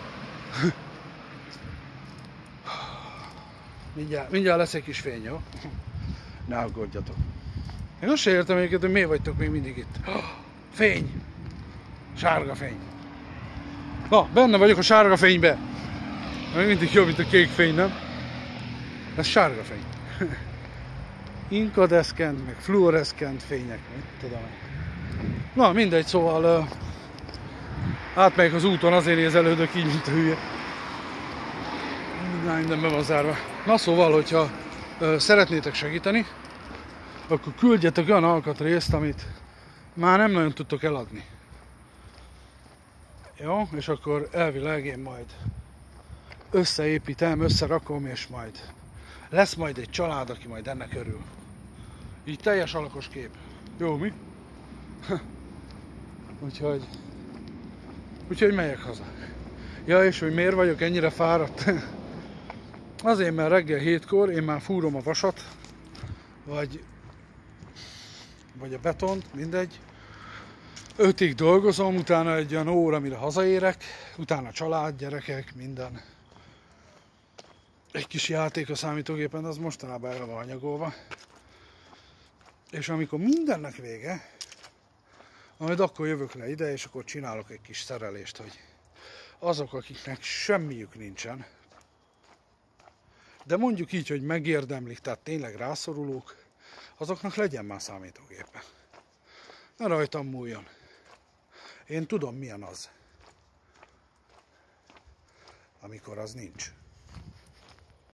Mindjárt, mindjárt lesz egy kis fény, jó? Ne aggódjatok. Én azt sem értem egyébként, hogy miért vagytok még mindig itt. Fény! Sárga fény. Na, benne vagyok a sárga fénybe. Még mindig jobb, mint a kék fény, nem? Ez sárga fény. Inkadeszkent, meg fluoreszkent fények, mit tudom. Na, mindegy, szóval uh, Átmegyek az úton, azért nézelődök így, mint a hülye. Minden be van zárva. Na szóval, hogyha ö, szeretnétek segíteni, akkor küldjetek olyan alkatrészt, amit már nem nagyon tudtok eladni. Jó? És akkor elvileg én majd összeépítem, összerakom, és majd lesz majd egy család, aki majd ennek örül. Így teljes alakos kép. Jó, mi? Úgyhogy... Úgyhogy megyek haza. Ja, és hogy miért vagyok ennyire fáradt? Azért, mert reggel hétkor én már fúrom a vasat, vagy, vagy a betont, mindegy. Ötig dolgozom, utána egy olyan óra, mire hazaérek, utána család, gyerekek, minden. Egy kis játék a számítógépen, az mostanában el van anyagolva. És amikor mindennek vége, majd akkor jövök le ide, és akkor csinálok egy kis szerelést, hogy azok, akiknek semmiük nincsen, de mondjuk így, hogy megérdemlik, tehát tényleg rászorulók, azoknak legyen már számítógépe. Ne rajtam múljon. Én tudom, milyen az, amikor az nincs.